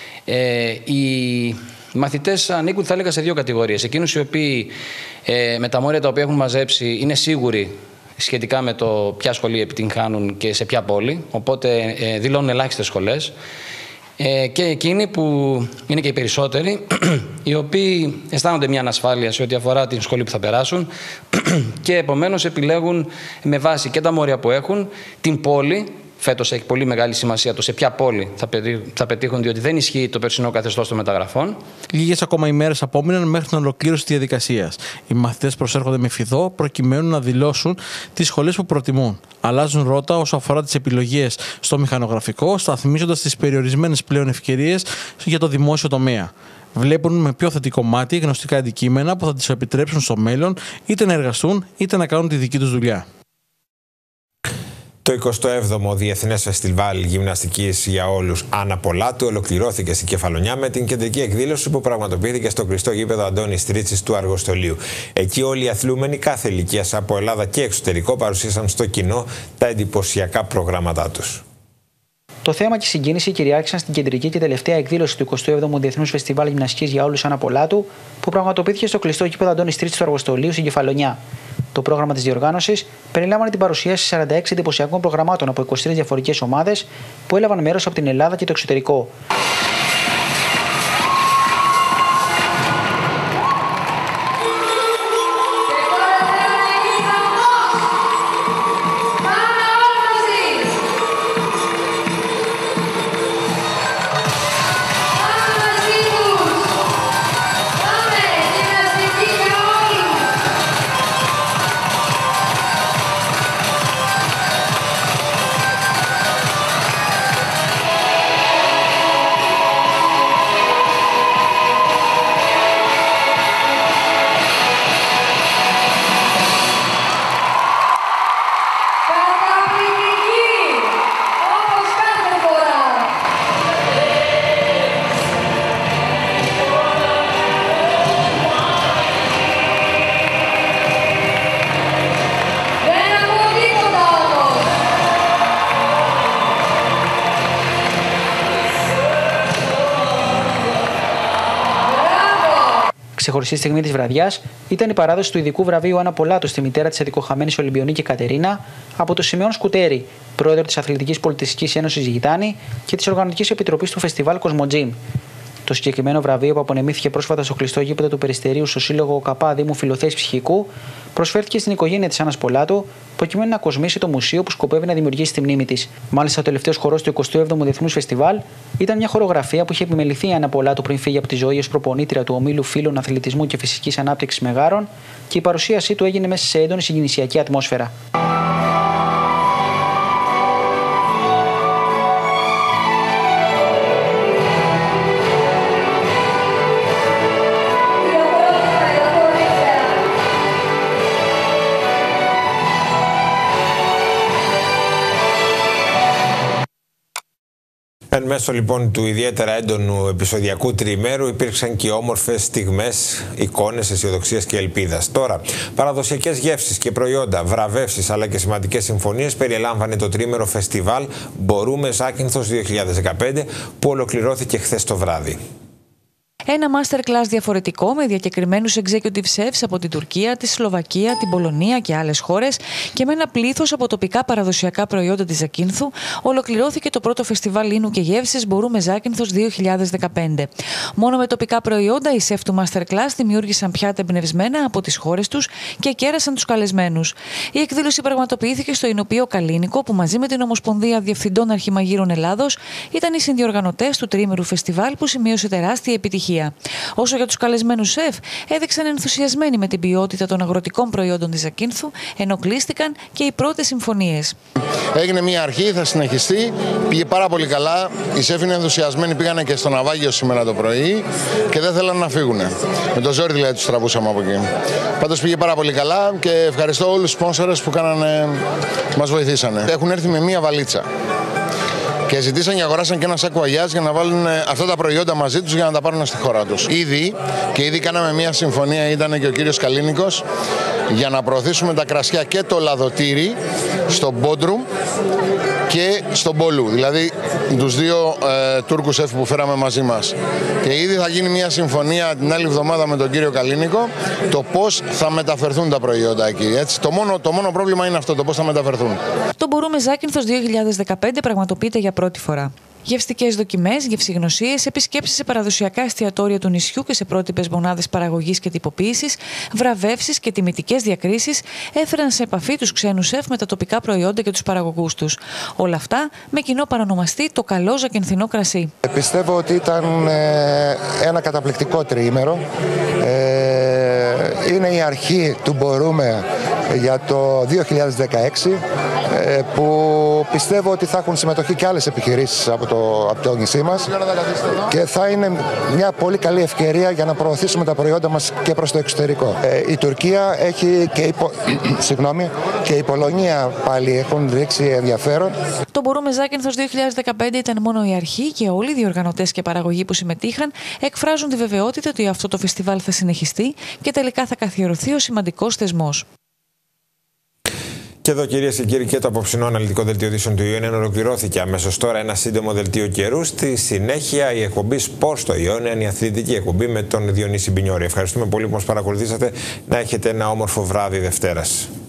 Ε, οι μαθητές ανήκουν, θα έλεγα, σε δύο κατηγορίες. Εκείνους οι οποίοι ε, με τα μόρια τα οποία έχουν μαζέψει είναι σίγουροι σχετικά με το ποια σχολή επιτυγχάνουν και σε ποια πόλη, οπότε ε, δηλώνουν ελάχιστες σχολές. Ε, και εκείνοι που είναι και οι περισσότεροι, οι οποίοι αισθάνονται μια ανασφάλεια σε ό,τι αφορά την σχολή που θα περάσουν και επομένως επιλέγουν με βάση και τα μόρια που έχουν, την πόλη. Φέτος έχει πολύ μεγάλη σημασία το σε ποια πόλη θα πετύχουν, διότι δεν ισχύει το περσινό καθεστώς των μεταγραφών. Λίγες ακόμα ημέρες απόμειναν μέχρι την ολοκλήρωση της διαδικασίας. Οι μαθητές προσέρχονται με φιδό προκειμένου να δηλώσουν τις σχολές που προτιμούν. Αλλάζουν ρότα όσο αφορά τις επιλογές στο μηχανογραφικό, σταθμίζοντας τις περιορισμένες πλέον ευκαιρίες για το δημόσιο τομέα. Βλέπουν με πιο θετικό μάτι γνωστικά αντικείμενα που θα τους επιτρέψουν στο μέλλον είτε να εργαστούν είτε να κάνουν τη δική τους δουλειά. Το εικοστό έβδομο Διεθνές Φεστιβάλ Γυμναστικής για Όλους Άννα Πολάτου ολοκληρώθηκε στην Κεφαλονιά με την κεντρική εκδήλωση που πραγματοποιήθηκε στο κλειστό γήπεδο Αντώνης Τρίτσης του Αργοστολίου. Εκεί όλοι οι αθλούμενοι κάθε ηλικίας από Ελλάδα και εξωτερικό παρουσίασαν στο κοινό τα εντυπωσιακά προγράμματά τους. Το θέμα και η συγκίνηση κυριάρχησαν στην κεντρική και τελευταία εκδήλωση του εικοστού έβδομου Διεθνούς Φεστιβάλ Γυμναστικής για Όλους Άννα Πολάτου, που πραγματοποιήθηκε στο κλειστό γήπεδο Αντώνης Τρίτσης του Αργοστολίου στην Κεφαλονιά. Το πρόγραμμα της διοργάνωσης περιλάμβανε την παρουσίαση σαράντα έξι εντυπωσιακών προγραμμάτων από είκοσι τρεις διαφορετικές ομάδες που έλαβαν μέρος από την Ελλάδα και το εξωτερικό. Ξεχωριστή στιγμή της βραδιάς ήταν η παράδοση του ειδικού βραβείου Άννα Πολάτου στη μητέρα της αδικοχαμένης Ολυμπιονίκη Κατερίνα από τον Σιμεών Σκουτέρη, πρόεδρο της Αθλητικής Πολιτιστικής Ένωσης Γιτάνη και της Οργανωτικής Επιτροπής του Φεστιβάλ Κοσμοτζίμ. Το συγκεκριμένο βραβείο, που απονεμήθηκε πρόσφατα στο κλειστό γήπεδο του Περιστερίου στο Σύλλογο ΚΑΠΑ Δήμου Φιλοθέης Ψυχικού, προσφέρθηκε στην οικογένεια της Άννας Πολάτου, προκειμένου να κοσμήσει το μουσείο που σκοπεύει να δημιουργήσει τη μνήμη της. Μάλιστα, ο τελευταίος χορός του εικοστού έβδομου Διεθνούς Φεστιβάλ ήταν μια χορογραφία που είχε επιμεληθεί η Άννα Πολάτου πριν φύγει από τη ζωή ως προπονήτρια του ομίλου Φίλων Αθλητισμού και Φυσικής Ανάπτυξης Μεγάρων, και η παρουσίασή του έγινε μέσα σε έντονη συγκινησιακή ατμόσφαιρα. Εν μέσω λοιπόν του ιδιαίτερα έντονου επεισοδιακού τριημέρου υπήρξαν και όμορφες στιγμές, εικόνες αισιοδοξίας και ελπίδας. Τώρα, παραδοσιακές γεύσεις και προϊόντα, βραβεύσεις αλλά και σημαντικές συμφωνίες περιελάμβανε το τριήμερο φεστιβάλ Μπορούμε Ζάκυνθος δύο χιλιάδες δεκαπέντε που ολοκληρώθηκε χθες το βράδυ. Ένα masterclass διαφορετικό με διακεκριμένους executive chefs από την Τουρκία, τη Σλοβακία, την Πολωνία και άλλες χώρες και με ένα πλήθος από τοπικά παραδοσιακά προϊόντα της Ζακύνθου ολοκληρώθηκε το πρώτο φεστιβάλ ίνου και γεύσης Μπορούμε Ζάκυνθος δύο χιλιάδες δεκαπέντε. Μόνο με τοπικά προϊόντα οι σεφ του masterclass δημιούργησαν πιάτα εμπνευσμένα από τις χώρες τους και κέρασαν τους καλεσμένους. Η εκδήλωση πραγματοποιήθηκε στο Εινοποιείο Καλίνικο, που μαζί με την Ομοσπονδία Διευθυντών Αρχιμαγείρων Ελλάδος ήταν οι συνδιοργανωτές του τριήμερου φεστιβάλ, που σημείωσε τεράστια επιτυχία. Όσο για τους καλεσμένους σεφ, έδειξαν ενθουσιασμένοι με την ποιότητα των αγροτικών προϊόντων της Ζακύνθου, ενώ κλείστηκαν και οι πρώτες συμφωνίες. Έγινε μια αρχή, θα συνεχιστεί. Πήγε πάρα πολύ καλά. Οι σεφ είναι ενθουσιασμένοι, πήγανε και στο ναυάγιο σήμερα το πρωί και δεν θέλαν να φύγουν. Με το ζόρι δηλαδή τους τραβούσαμε από εκεί. Πάντως πήγε πάρα πολύ καλά και ευχαριστώ όλους τους σπόνσορες που κάνανε, μας βοηθήσανε. Έχουν έρθει με μια βαλίτσα και ζητήσαν και αγοράσαν και ένα σάκο αγιάς για να βάλουν αυτά τα προϊόντα μαζί τους για να τα πάρουν στη χώρα τους. Ήδη, και ήδη κάναμε μια συμφωνία, ήταν και ο κύριος Καλίνικος, για να προωθήσουμε τα κρασιά και το λαδοτήρι στο Μπόντρουμ και στον Μπόλου, δηλαδή τους δύο ε, Τούρκους σεφ που φέραμε μαζί μας. Και ήδη θα γίνει μια συμφωνία την άλλη εβδομάδα με τον κύριο Καλίνικο, το πώς θα μεταφερθούν τα προϊόντα εκεί. Έτσι. Το, μόνο, το μόνο πρόβλημα είναι αυτό, το πώς θα μεταφερθούν. Το Μπορούμε Ζάκυνθος δύο χιλιάδες δεκαπέντε πραγματοποιείται για πρώτη φορά. Γευστικές δοκιμές, γευσηγνωσίες, επισκέψεις σε παραδοσιακά εστιατόρια του νησιού και σε πρότυπες μονάδες παραγωγής και τυποποίησης, βραβεύσεις και τιμητικές διακρίσεις έφεραν σε επαφή τους ξένους σεφ με τα τοπικά προϊόντα και τους παραγωγούς τους. Όλα αυτά με κοινό παρονομαστή το καλό ζακυνθινό κρασί. Πιστεύω ότι ήταν ε, ένα καταπληκτικό τριήμερο. Ε, είναι η αρχή του Μπορούμε για το δύο χιλιάδες δεκαέξι, ε, που πιστεύω ότι θα έχουν συμμετοχή και άλλες επιχειρήσεις από το, από το νησί μας και θα είναι μια πολύ καλή ευκαιρία για να προωθήσουμε τα προϊόντα μας και προς το εξωτερικό. Ε, η Τουρκία έχει και η, συγγνώμη, και η Πολωνία πάλι έχουν δείξει ενδιαφέρον. Το Μπορούμε Ζάκυνθος δύο χιλιάδες δεκαπέντε ήταν μόνο η αρχή και όλοι οι διοργανωτές και παραγωγοί που συμμετείχαν εκφράζουν τη βεβαιότητα ότι αυτό το φεστιβάλ θα συνεχιστεί και τελικά θα καθιερωθεί ο σημαντικός θεσμός. Και εδώ, κυρίες και κύριοι, και το απόψινό αναλυτικό δελτίο ειδήσεων του Ιόνιαν ολοκληρώθηκε. Αμέσως τώρα ένα σύντομο δελτίο καιρού. Στη συνέχεια η εκπομπή Σπορ στο Ιόνιαν, η αθλητική εκπομπή με τον Διονύση Μπινιόρη. Ευχαριστούμε πολύ που μας παρακολουθήσατε. Να έχετε ένα όμορφο βράδυ Δευτέρας.